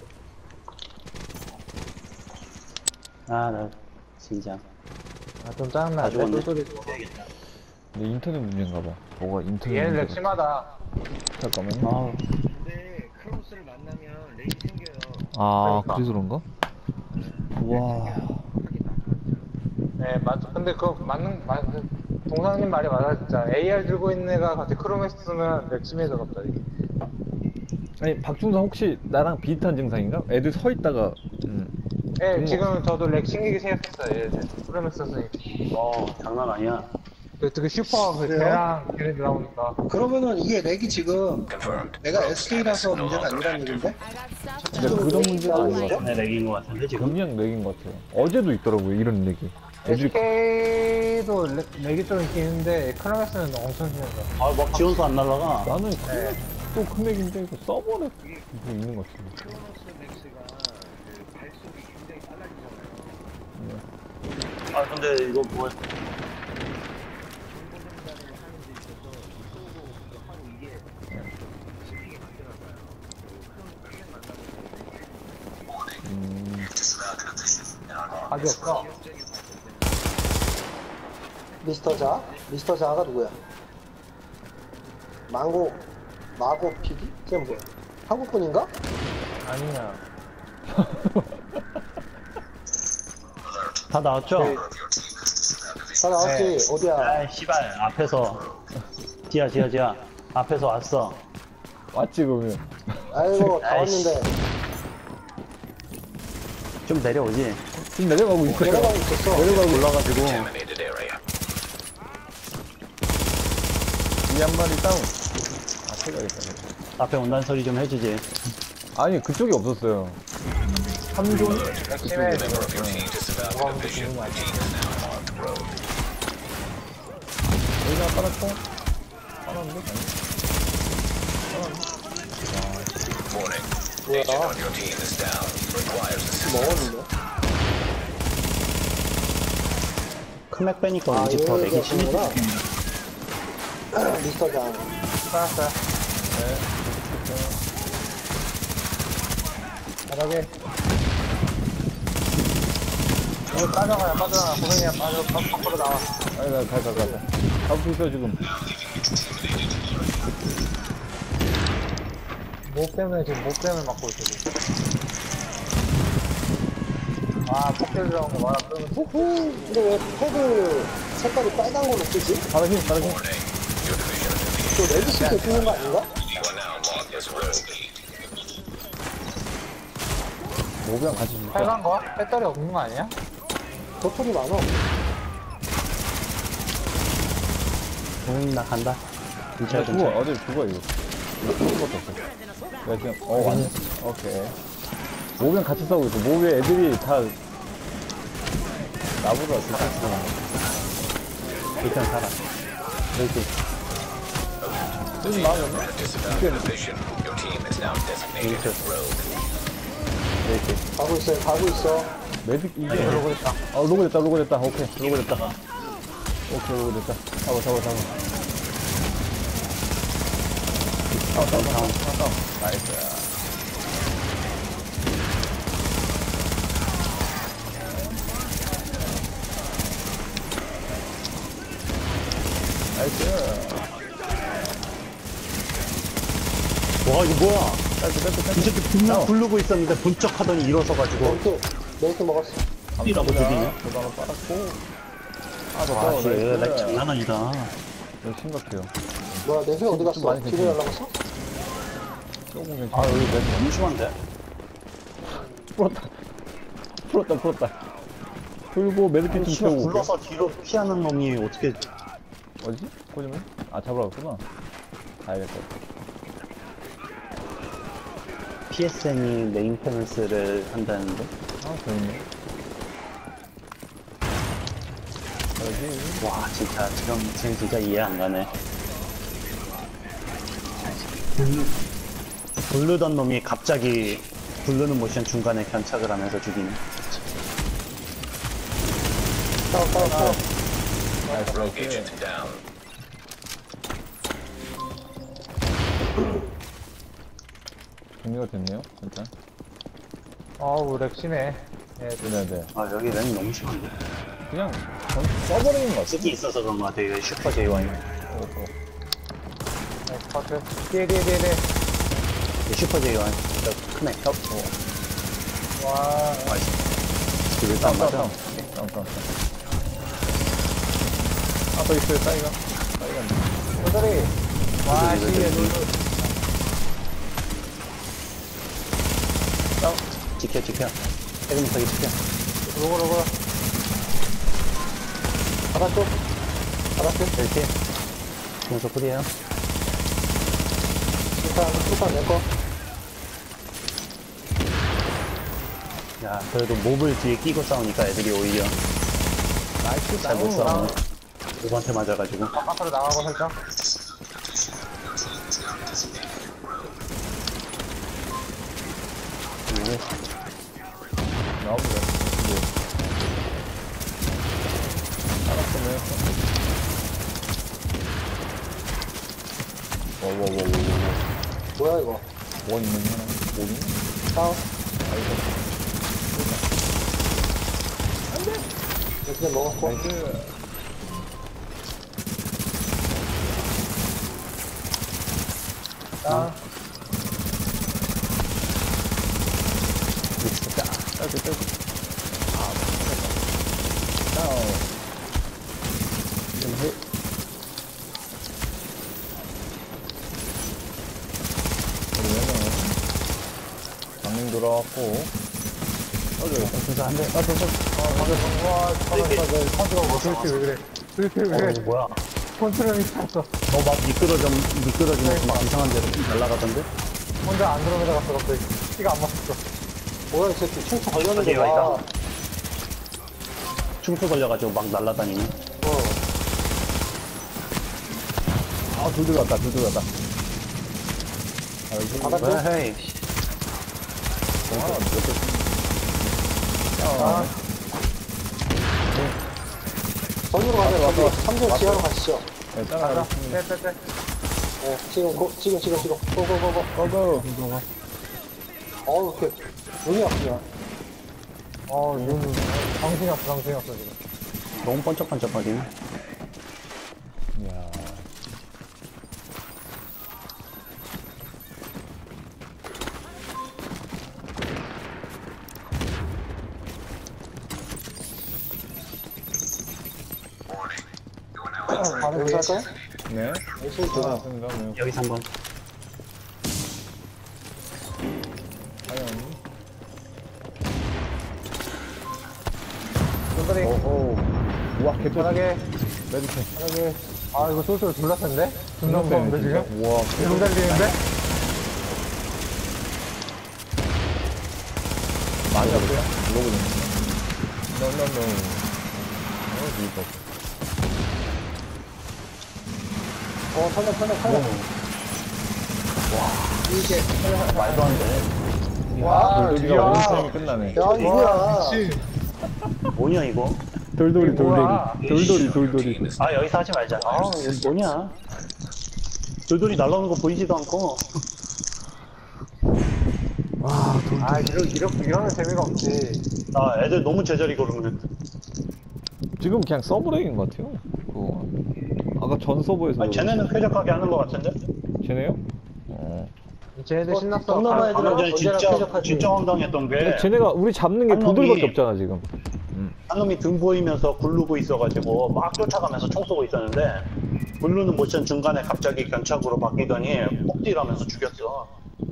아, 나 진짜.
아, 좀 짜증나.
다 죽었네.
똘똘이.
내 인터넷 문제인가 봐. 뭐가 인터넷
얘는
문제가.
심하다.
잠깐만.
아우.
근데 크로스를 만나면 렉이 생겨요.
아,
그러니까.
그래서 그런가? 와.
네, 맞아. 근데 동상님 말이 맞아, 진짜. AR 들고 있는 애가 갑자기 크로메스 쓰면 맥심해져, 갑자기.
아니, 박중상 혹시 나랑 비슷한 증상인가? 애들 서 있다가,
예,
뭐.
지금 저도 렉 신기기 생각했어요, 얘. 크로메스 쓰니.
장난 아니야.
그 슈퍼, 그 걔랑 걔네들 나오니까.
그러면은 이게 렉이 지금
Confirmed.
내가
Rogue
SK라서
status no
문제가
longer
아니라는
active.
얘긴데?
I got stuff
근데
done.
그런 문제가 아니고,
내 렉인 것 같은데 지금?
그냥 렉인 것 같아요. 어제도 있더라고요, 이런 렉이. 애들이
SK도 렉이 좀 있긴 있는데, 크로메스는 엄청 심해져.
아, 막 지원서 안 날라가.
나는 또 큰 렉인데, 이거 서버에 이거 있는 것 같은데.
크로노스 맥스가 그 발속이 굉장히 빨라지잖아요.
아, 근데 이거 뭐,
정보전달을 하는 데 있어서 쏘고 그거 하고 이게 실리게 만들어봐요. 그 크랙 만나면
답이 없어.
미스터 자? 미스터 자가 누구야? 마고 피디? 쟤 뭐야? 한국 분인가?
아니야.
다 나왔죠?
다 나왔지?
네.
어디야?
아이, 씨발, 앞에서. 지야. 앞에서 왔어.
왔지, 그러면.
아이고, 다
아이씨.
왔는데.
좀 내려오지.
지금 내려가고 있어요.
내려가고 있었어.
내려가고 올라가지고
Contaminated area.
이 한 마리 다운. 아, 퇴가겠다.
앞에 온다는 소리 좀 해주지.
아니, 그쪽이 없었어요. 3존?
맥심에
Member of your team disavowed the division. The team is now on the road.
여기다 깔았고. 깔았는데?
Warning.
뭐야?
Agent on your team is down. Requires assistance.
먹었는데?
큰맥 빼니까 우리 집 더 내기 심해지.
미스터장.
살았어요. 바닥에. 이거 빠져가요, 빠져가. 고객님, 밖으로 나와.
아니, 나 가. 잡을 수 있어, 지금.
목 때문에 지금 목뱀을 맞고 있어, 지금. 아, 폭딜 들어간 거 말아. 그러면
근데 왜 패드 색깔이 빨간 걸로 뜨지?
바로 힘.
Warning. Your division is
또 레드시트 뜨는 거 아닌가?
you are now marked as rogue.
모비랑 같이 줄까?
빨간 거? 배터리 없는 거 아니야?
도토리 많어.
나 간다.
야,
근처에
죽어.
근처에.
어디 죽어, 이거. 이거 죽은 것도 없어. 야, 지금, 왔네. 오케이. 모비랑 같이 싸우고 있어. 모비 애들이 다 나보다 진짜 죽어.
일단 살아. 이렇게.
쓰지 마, 그러면.
Disavowed the division. Your team is now designated as rogue.
이렇게.
가고 있어.
매직, 이게. 로고 됐다. 로고 됐다. 오케이, 로고 됐다. 오케이, 로고 됐다. 잡아. 다운. 나이스. 나이스.
와, 이거 뭐야?
뺄게.
이 새끼 부르고 있었는데 번쩍 하더니 일어서가지고.
메이트 먹었어.
이라고 죽이네.
저도 하나 빨았고.
와, 쟤 장난 아니다.
이거 심각해요.
뭐야, 내 회 어디 갔어?
많이
집에
괜찮아.
연락했어?
조금 괜찮아. 여기 몇
너무 심한데?
풀었다. 풀고 메디킷 좀
시간
채우고.
굴러서 뒤로 피하는 놈이 어떻게.
어디지? 꼬지면? 아, 잡으러 갔구나. 가야겠다.
PSN이 메인테넌스를 한다는데?
아, 재밌네. 그러지.
와, 진짜, 쟤는 진짜 이해 안 가네. 부르던 놈이 갑자기 부르는 모션 중간에 견착을 하면서 죽이네.
싸워.
Rogue agent down.
정리가 됐네요, 일단.
어우, 렉심해. 예,
네.
아, 여기 랭이 너무 심한데.
그냥 써버리는 것 같아.
쓰기 있어서 그런 것 같아, 이거 슈퍼 J1이.
커트. 뒤에.
슈퍼 J1. 저 크네.
와,
이거 안 맞아.
다운. 더 있어요, 따이가.
배터리. 와, 씨,
지켜. 해금석이 지켜.
로고.
알았어.
이렇게. 공속 풀이에요.
일단 내 거.
야, 그래도 몹을 뒤에 끼고 싸우니까 애들이 오히려 잘 못 싸우네. 몹한테 맞아가지고.
바깥으로 나가고 살짝.
나옵니다. 알았으면.
뭐야, 이거?
원 있는 하나. 원이?
싸워. 그냥 먹었고.
나이스. 딸기. 다운. 좀 해. 그러면은, 강릉 돌아왔고,
진짜 안 돼.
와, 잠깐만, 그렇게 왜 그래? 그렇게 왜 그래?
뭐야?
컨트롤이 찼어.
막 미끄러지면서 막 이상한 데로 날아가던데?
혼자 안드로메다 갔어, 갑자기. 키가 안 맞았어.
뭐야, 이 새끼. 충치 걸렸는데,
어디가
와.
있다. 충수 걸려가지고 막 날아다니네.
아, 돌 들어갔다.
뭐야, 헤이.
전으로 가자, 저기. 3점 지하로 가시죠.
네, 따라가.
빼.
네, 지금. 고고고고. 어우, 이렇게. 눈이 아프냐.
눈, 정신이 없어, 지금.
너무 번쩍번쩍거리네.
이야.
바로 여기서 할까요?
네.
여기서
들어갔습니다. 네.
여기서 한번.
과연.
손들이,
오호. 우와, 개쩔.
편하게,
메디체.
편하게. 아, 이거 소스로 졸라 센데? 존나 무서운데, 지금?
우와.
계속 달리는데?
많이 아프요? 로그는. 노노노. 이거.
탈려.
말도 안 돼.
와,
돌돌이가 원타임이 끝나네.
야, 이거야.
미친.
뭐냐, 이거?
돌돌이.
뭐야?
돌돌이.
아, 여기서 하지 말자. 아, 이거 뭐냐? 돌돌이 날아오는 거 보이지도 않고.
아, 이러면 재미가 없지.
아, 애들 너무 제자리 걸으면.
지금 그냥 서브렉인 것 같아요. 그거. 아까 전 서버에서.
아니, 쟤네는 쾌적하게 하는 거 같은데?
쟤네요?
쟤네들 신났어.
동남아 애들은
방금 전에
언제나 쾌적하지.
진짜 황당했던 게.
근데 쟤네가 우리 잡는 게
한
두들밖에
놈이-
없잖아 지금.
한 놈이 등 보이면서 굴르고 있어가지고 막 쫓아가면서 총 쏘고 있었는데 굴르는 모션 중간에 갑자기 견착으로 바뀌더니 폭딜하면서 죽였어.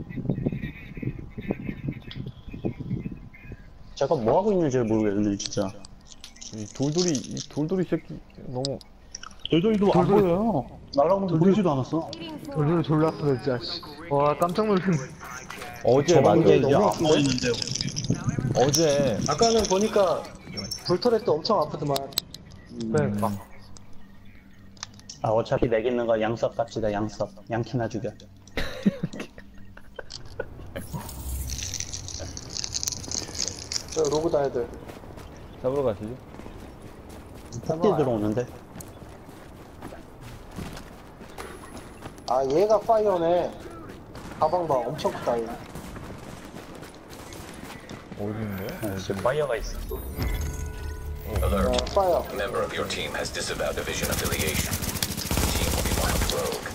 제가 뭐 하고 있는지 모르겠는데 진짜.
이 돌돌이 새끼 너무.
돌돌이도 안 보여요. 날아오는 거 보이지도 않았어.
Waiting for
돌돌이 졸랐어, 진짜. 씨. 와, 깜짝 놀랐네.
어제
저런 게
맞아.
이제
너무
안 보이는데.
어제
아까는 보니까 불터렛도 엄청 아프더만.
그러니까.
아 어차피 내기는 거 양섭 갑시다. 양섭. 양키나 죽여.
로그다 애들.
잡으러 가시죠.
폭딜 들어오는데.
아, 얘가 파이어네. 가방 봐, 엄청 크다, 얘.
어디 있는데?
지금 파이어가 있어.
Alert.
파이어.
A member of your team has disavowed division affiliation. The team will be marked rogue.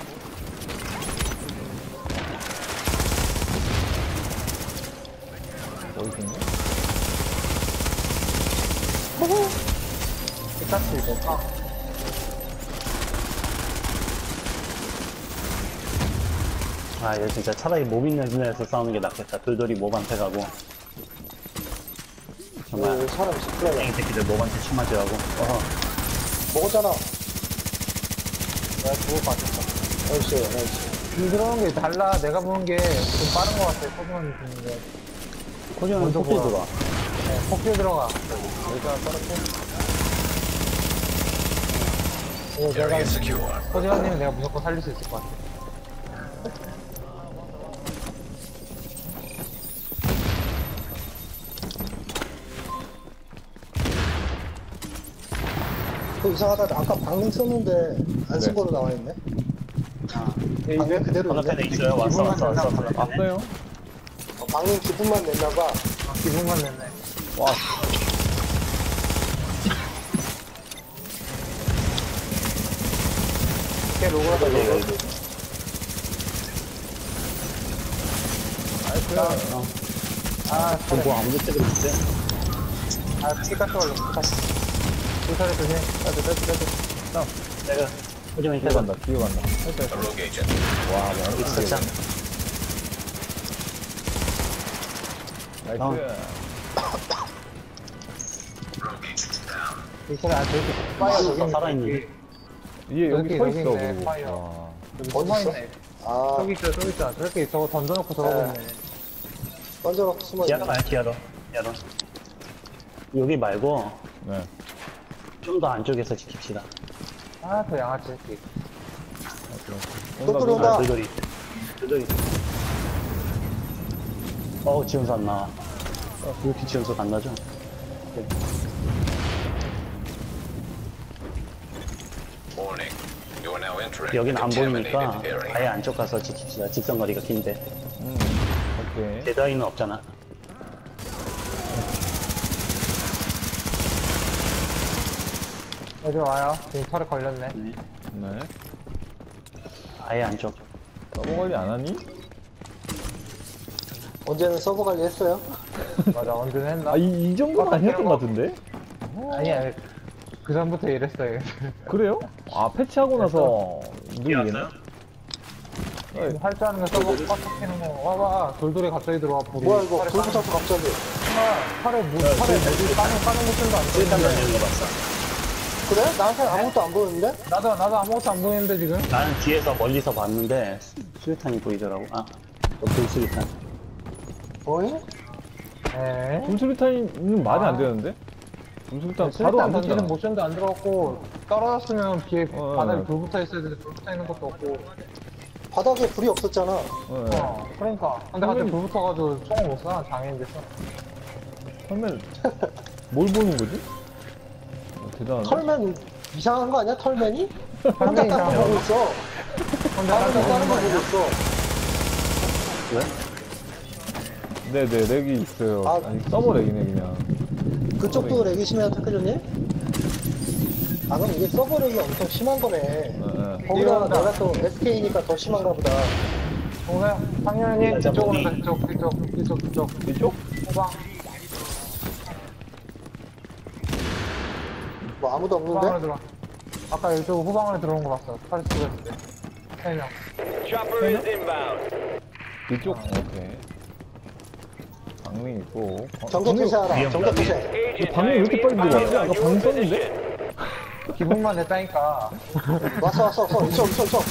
어디 있는데?
피카츄 이거.
아, 얘 진짜 차라리 몹 있는 애에서 싸우는 게 낫겠다. 돌돌이 몹한테 가고. 정말,
사람 시끄러워.
이 새끼들 몹한테 쳐맞으라고.
먹었잖아. 내가 그거 봤었어. 나이스.
들어오는 게 달라. 내가 보는 게 좀 빠른 것 같아. 소중한 느낌인데.
코디언은
먼저
폭딜
보라.
들어와.
폭주 들어가.
여기가 떨어져.
Area is secure.
소지환님은 내가 무조건 살릴 수 있을 것 같아.
그 이상하다. 아까 방링 썼는데 안 쓴 거로 나와 있네. 방링 그대로
건너편에
있네.
있어요. 왔어. 건너편에.
왔어요?
방링 기분만 냈나봐.
기분만 냈네.
와.
걔 로그라다 로그.
보고 아무도 때리고 있대.
아, 피카츄 걸려. 피카츄. 피카츄 조심.
내가 코디언이
뒤에 간다. 뒤에 간다.
A rogue agent.
와, 뭐
있었잖아.
나이스.
이 소리 안 들리지? 파이어 저기 있네.
살아있는데.
얘 여기 서 있어,
있네,
그리고.
파이어.
와.
여기
어디 있어?
숨어있네.
아,
저기 있어, 저기 있어. 저렇게 저거 던져놓고 저러고 있네.
던져놓고 숨어
기아로
있네.
가요, 기아로. 기아로. 여기 말고
네.
좀 더 안쪽에서 지킵시다.
아, 저 양아치 새끼.
또 들어온다.
들돌이. 들돌이. 지원사 안 나와. 왜 이렇게 지원사가 안 나죠? 네.
Warning. You are now entering
여긴
the
안 보이니까
contaminated area.
아예 안쪽 가서 지킵시다. 직선거리가 긴데.
오케이.
데드라인은 없잖아.
여기 와요. 지금 털에 걸렸네.
네.
아예 안쪽.
서버 관리 안 하니?
언제는 서버 관리 했어요?
맞아, 언제는 했나?
아, 이 정도는 아니었던 것 같은데?
아니야. 그 전부터 이랬어요.
그래요? 아, 패치하고 나서 늘리겠네?
할줄 아는 거 서버 꽉 켜는 거. 와봐. 돌돌이 갑자기 들어와. 불이.
뭐야 이거
팔에
불 붙었어 갑자기.
팔에 물, 팔에 뭐지? 까는 모션도 안
일단 난
보이는데.
여기 봤어.
그래? 나한테 아무것도 안 보이는데?
나도 아무것도 안 보이는데, 지금?
나는 뒤에서 멀리서 봤는데 수류탄이 보이더라고. 불수류탄.
뭐니?
에?
분수류탄은 말이 안 되는데? 분수류탄 바로
바로
안
안 던지는
붙잖아.
모션도 안 들어갔고, 떨어졌으면 뒤에
어,
바닥에
어.
불 붙어 있어야 되는데, 불 붙어 있는 것도 없고.
바닥에 불이 없었잖아.
그러니까. 근데 갑자기 불 붙어가지고 총을 못 쏴. 장애인 됐어.
그러면 뭘 보는 거지? 대단하네.
털맨 이상한 거 아니야? 털맨이? 혼자
털맨이
딴거
이상한
보고
거.
있어.
근데
다른 거
나도
다른 거
보는
보고
거
있어.
네네, 렉이 있어요.
아.
아니, 서버 렉이네, 그냥.
그쪽도 렉이 심해요, 타크존님? 아, 그럼 이게 서버 렉이 엄청 심한 거네.
네.
거기다
이거보다.
내가 또 SK니까 더 심한가 보다.
동생, 상현님,
맞아,
이쪽으로 가,
거기.
이쪽.
이쪽?
후방,
뭐 아무도
후방으로
없는데?
들어와. 아까 이쪽 후방으로 들어온 거 봤어. 팔 쓰고 있을 때. 3명.
이쪽? 오케이. 방링 있고.
정격 투시하라. 정격 투시.
방링 왜 이렇게 빨리 들어왔지? 아까 방링 썼는데?
기분만 냈다니까.
왔어. 이쪽.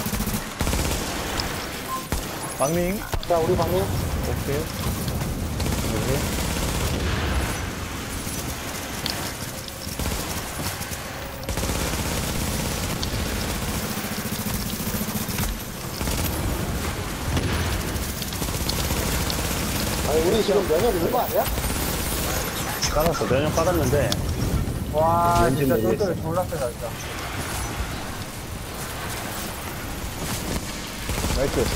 방링?
자, 우리 방님.
오케이.
아니, 우리 지금 면역 있는 거 아니야?
깔았어. 면역 깔았는데
와,
왠지
진짜
모르겠어.
똘똘 졸라 세다, 진짜.
나이스.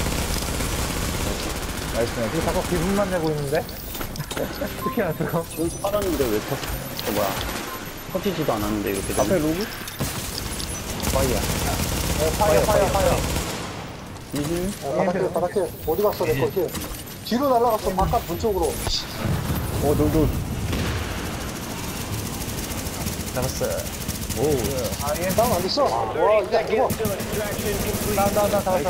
이거 자꾸 기분만 내고 있는데? 특히나 저거.
지금 깔았는데 왜 터졌어? 뭐야? 터지지도 않았는데 이렇게
앞에
되면
로그?
파이어.
이힐?
바닥에. 어디 갔어, 내 거, 힐. 뒤로 날아갔어, 바깥 문 쪽으로.
너도.
잡았어.
아, 얘
다운 안 됐어? 와, 이게 안 죽어.
나, 잡았어.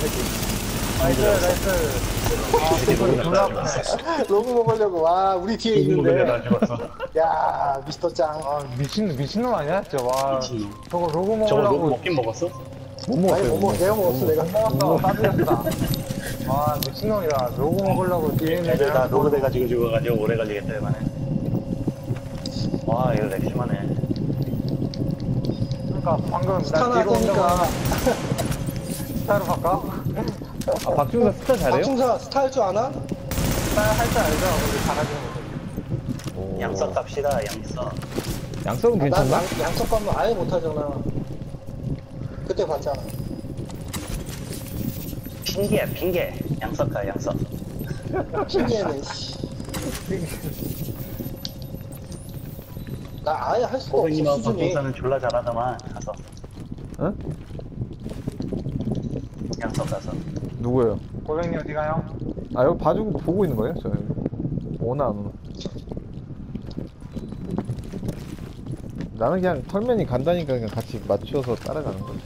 나이스. 아, 똘똘 졸라 아프네.
로그 먹으려고. 와, 우리 뒤에 있는데.
안 죽었어.
야, 미스터 짱.
아, 미친놈 아니야, 진짜. 와.
미친놈.
저거 로고
저거
먹으려고.
먹긴 먹었어?
못
아니,
먹었어요.
뭐, 내가 먹었어, 내가.
먹었어. 따지렸다. 와, 미친놈이다. 로고 먹으려고 뒤에 있는
애들 다
애들.
로그 돼가지고 죽어가지고 오래 걸리겠다 이번에. 와 이거 렉심하네.
그러니까 방금 나
스타나
뒤로 온다고
되니까.
스타로 갈까?
아, 박준사 스타 잘해요?
박충사 스타 할 줄 아나?
스타 할 줄 알죠? 근데 잘하지는 못해.
오.
양석 갑시다 양석.
양석은
난
괜찮나?
양쪽 가면 아예 못하잖아. 그때 봤잖아.
핑계 양석 가 양석.
신기해네, 씨. 나 아예 할 수가 없어,
고객님하고
수준이.
박동사는 졸라 잘하더만 가서
응?
양석 가서.
누구예요?
고객님 어디 가요?
아, 여기 봐주고 보고 있는 거예요? 저 여기. 오나 안 오나? 나는 그냥 털면이 간다니까 그냥 같이 맞춰서 따라가는 거지.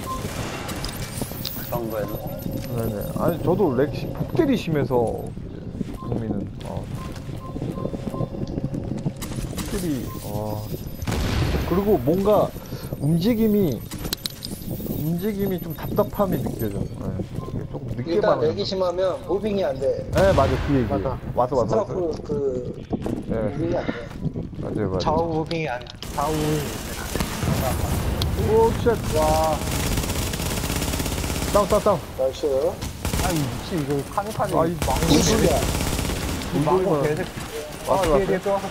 그런 거였나?
네네. 아니, 저도 렉시 폭들이 심해서 국민은 확실히 그리고 뭔가 움직임이 좀 답답함이 느껴져. 이게 조금 늦게
일단
반응.
렉이 심하면 무빙이 안 돼.
네 맞아 그 얘기.
맞아.
와서.
스타프 그
네
무빙이 안 돼.
맞아요.
좌우 무빙이 아니 좌우 무빙이
오 쉣. 와. 다운.
나이스.
아니 미치 이거 카니카니
아, 이
이수야.
망고 개새끼.
왔어.
뒤에 또 왔어.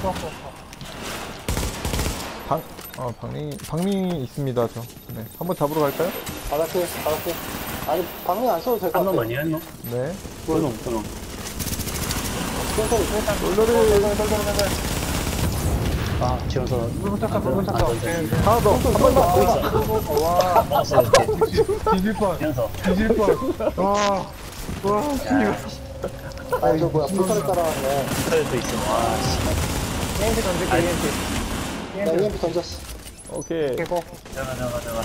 방링이 있습니다 저. 네 한번 잡으러 갈까요?
받았게. 아니 방금 안 써도 될 것
한놈
같아.
아니야, 한놈?
네.
그놈. 아, 지원서.
물 찼어.
하나 더. 한 번 더.
와
나왔어요.
뒤질 뻔.
지원서.
와
아 이거 뭐야? 불타를 따라왔네.
스타일도 있어. 와, 씨.
EMP 던질게
나 EMP 던졌어.
오케이.
깨고
잠깐.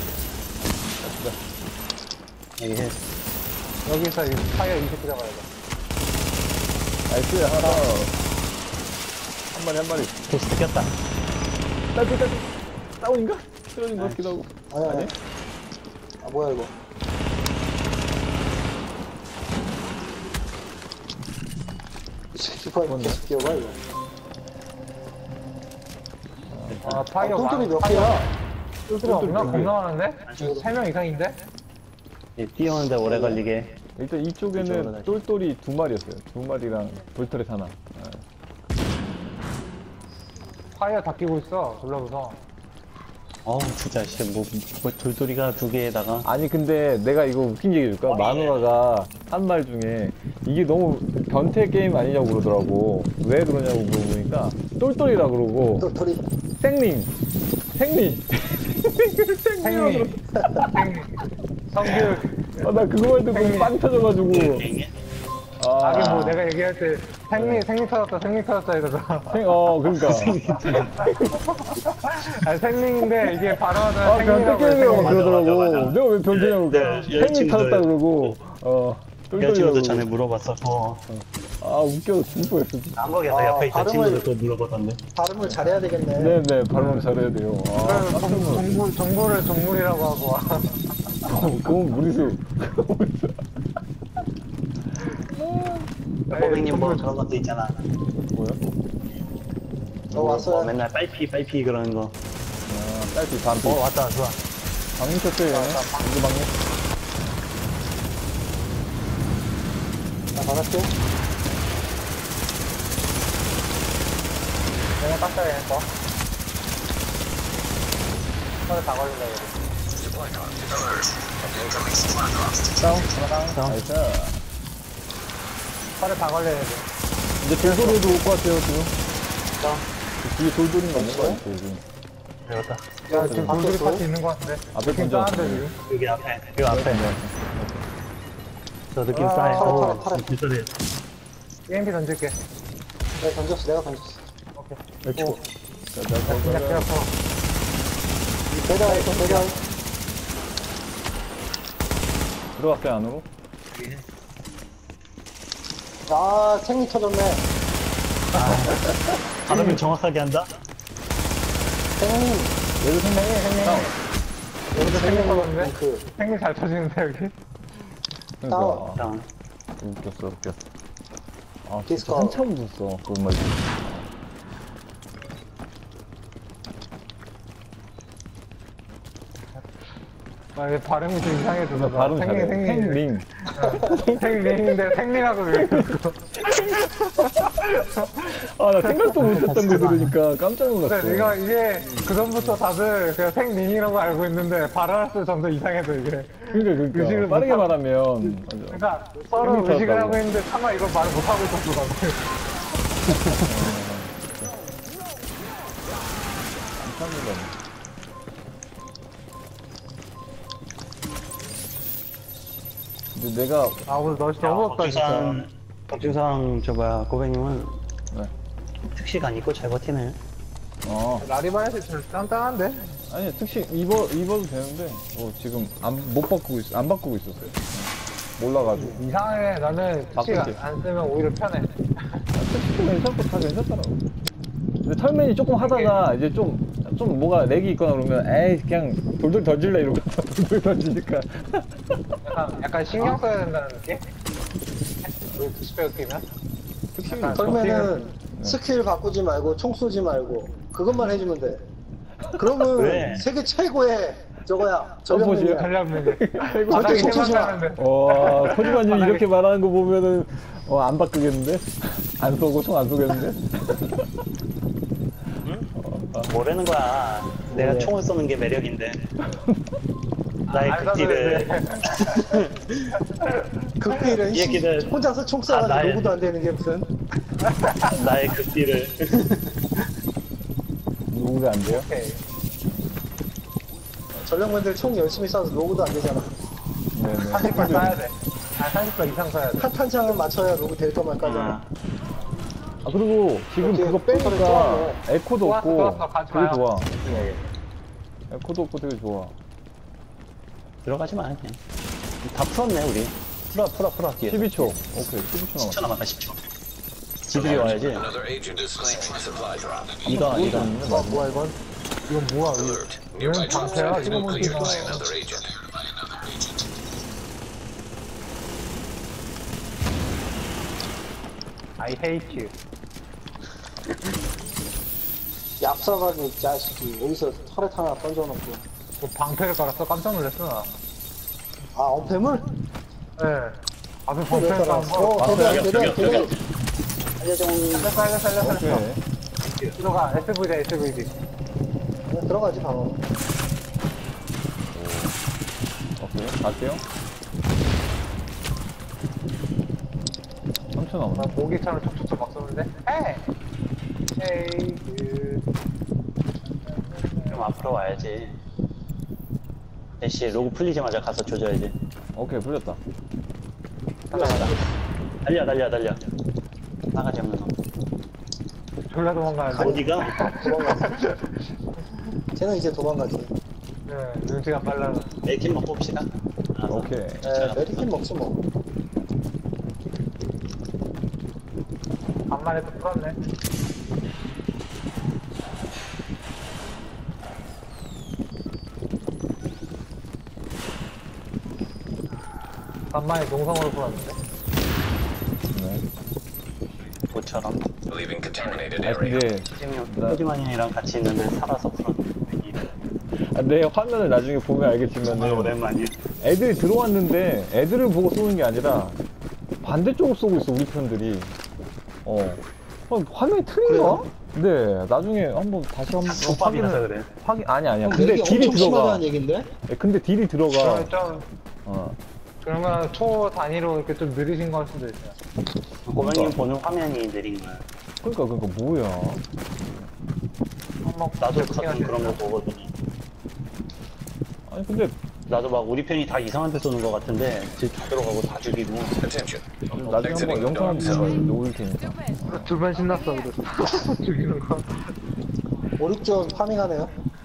예.
여기서 이 파이어 20개 잡아야 돼.
나이스 하나 더. 한 마리.
보스 꼈다.
딸피. 다운인가? 쓰러진 것 같기도 하고.
아니. 아 뭐야 이거? 슈퍼 계속 뛰어가 이거.
아 파이어
똥돌이 몇 개야?
똘똘이 없나? 겁나 많은데? 3명 이상인데?
예, 뛰어오는데 오래 걸리게.
일단 이쪽에는 똘똘이 2마리였어요. 2마리랑 볼터렛 하나.
파이어 다 끼고 있어 졸라 무서워.
어우, 진짜, 씨, 뭐 돌돌이가 2개에다가.
아니 근데 내가 이거 웃긴 얘기 해줄까? 마누라가 한 말 중에 이게 너무 변태 게임 아니냐고 그러더라고. 왜 그러냐고 물어보니까 똘똘이라 그러고
똘똘이.
생링
생리 성규
나 그거 할 때 빵 터져가지고
아니 뭐 내가 얘기할 때 생리 터졌다 이러잖아.
그러니까
아니 생리인데 이게 바로 하자
변태 게임이라고 그러더라고. 내가 왜 변태냐고
네,
생링 터졌다 그러고
여자친구도
똘똘이라고.
전에 물어봤었고.
웃겨 죽을 뻔했어.
남북에서
아,
옆에 있던
발음을-
친구들 또 물어보던데.
발음을 잘해야 되겠네.
네네 발음 잘해야 돼요.
그래서 정보를 동물이라고 하고
그건 무리수.
고객님 뭐 그런 것도 있잖아.
뭐야?
왔어요.
맨날 빨피 그러는 거.
딸피 반피.
왔다, 좋아.
방금 쳤어요. 방금 방금.
나 받았게.
내가 땄어야 했어. 서로 다 걸린다 이거.
다운. 나이스.
서로 다 걸려야 돼.
이제 돌돌이도 올 것 같아요, 지금. 그 뒤에 돌돌이가 없는 거 같아요, 지금.
배웠다.
야 지금 돌돌이 파티 있는 거 같은데.
앞에
느낌
던져.
싸한데 지금.
여기 앞에. 저 느낌
아,
싸해.
팔에.
길거리에.
EMP 던질게.
내가 던졌어.
멸치고.
그냥 그래서
배달.
들어갔어요, 안으로?
아 생리 터졌네.
발음을 정확하게 한다?
생리.
여기 생명이
여기도 생리 터졌는데?
그
생리 잘 터지는데 여기?
그러니까.
다운.
웃겼어. 진짜
디스코.
한참 웃었어, 그런 말.
아 이게 발음이 좀 이상해져.
나 발음 잘해. 생링.
생리인데 생리라고 왜 그랬어?
나 생각도 못했던 거 들으니까 깜짝 놀랐어.
근데 이게 그전부터 다들 그냥 생링이라고 알고 있는데 발음할 때 점점 이상해져 이게.
그러니까.
의식을
빠르게
못하고-
말하면. 맞아.
그러니까 서로
생리
의식을
터졌다고.
하고 있는데 차마 이걸 말을 못하고 있었어 나도.
깜짝 놀랐네. 근데 내가
아 오늘 너 진짜 너무 없다 진짜.
박준상 고객님은
네.
특시가 있고 잘 버티네.
라리바에서 좀 딴딴한데?
아니 특히 입어도 되는데 지금 안 바꾸고 있었어요. 몰라가지고.
이상해. 나는
바꿀게.
PC 안 쓰면 오히려 편해.
스틱도 괜찮고 다 괜찮더라고. 근데 털맨이 조금 하다가 이제 좀 뭐가 렉이 있거나 그러면 에이 그냥 돌돌 던질래 이러고 돌돌 던지니까.
약간 신경 써야 된다는 느낌? 우리 PC 끼면?
털면은 스킬 바꾸지 말고 총 쏘지 말고 그것만 해주면 돼. 그러면
왜?
세계 최고의 저거야.
보시요.
전략맨이야.
전략맨.
절대
바닥에
총 쏘지 마.
해봤다는데.
와, 코지마님 이렇게 말하는 거 보면은 안 바꾸겠는데? 안 쏘고 총 안 쏘겠는데?
뭐라는 거야. 내가
네.
총을 쏘는 게 매력인데. 나의
안
극기를.
극딜은
이 새끼들.
혼자서 총
아,
쏴가지고
나의-
로그도 안 되는 게 무슨.
나의 극기를.
누구가 안 돼요?
오케이.
전략맨들 총 열심히 쏴서 로그도 안 되잖아.
네네.
30발 쏴야 돼. 30발 이상 쏴야 돼.
탄창을 맞춰야 로그 될 것만 까잖아.
아, 그리고 지금
오케이,
그거 빼니까
좋았네.
에코도
좋았어,
없고
좋았어. 가지
되게
마요.
좋아. 에코도 없고 되게 좋아.
들어가지 마, 그냥. 다 풀었네, 우리. 풀어, 뒤에.
12초. 오케이, 12초
10초
남았어.
남았다, 10초. 지들이 와야지.
Another agent is claiming supply drop.
이거.
뭐야 이건?
이건 뭐야, 이거.
Alert. Nearby drop
방패야?
site has
이거
been cleared
뭔지
by another agent.
I hate you.
얍사가지고 이 자식이 여기서 터렛 하나 던져놓고.
뭐 방패를 깔았어? 깜짝 놀랐어, 나.
아 엄폐물?
예. 앞에
왜
방패를
깔아?
깔은 거.
대단.
알려줘.
살려.
오케이.
들어가, SVD, SVD.
들어가지 바로.
오케이. 갈게요. 3초 남았네.
나 모기처럼 촉촉촉 막 쏘는데? 에이,
좀 앞으로 와야지. 대시 로고 풀리자마자 가서 조져야지.
오케이, 풀렸다.
달려. 나가지 않는 놈.
졸라 도망가는데?
어디가?
도망갔어. 쟤는 이제 도망가지.
네, 눈치가 빨라.
메이킹만 뽑시다. 알아서.
오케이.
메리킨 먹지 뭐.
간만에 또 풀었네. 간만에 농성으로 풀었는데?
네.
모처럼.
Leaving contaminated
아,
area.
근데
호지만이랑 같이 있는데 살아서 풀었네.
내 화면을 나중에 보면 알겠지만
정말 오랜만이야.
애들이 들어왔는데 애들을 보고 쏘는 게 아니라 반대쪽으로 쏘고 있어, 우리 편들이. 화면이 틀린가? 네, 나중에 한번 다시 한번
족밥이라서 그래.
아니야.
근데
근데 딜이
엄청
들어가.
심하다는 얘긴데?
근데 딜이 들어가.
좀,
어.
그러면 초 단위로 이렇게 좀 느리신 걸 수도 있어요.
고객님 보는 화면이 느린 거야.
그러니까 뭐야.
한번
나도 가끔 그런 거 보거든.
아니 근데
나도 막 우리 편이 다 이상한 데 쏘는 거 같은데 집 다 들어가고 다 죽이고.
Attention.
나중에 한번 영상 한번 올릴 테니까.
Stupid.
둘만 신났어, 그래서. 죽이는 거.
5, 6전 파밍하네요.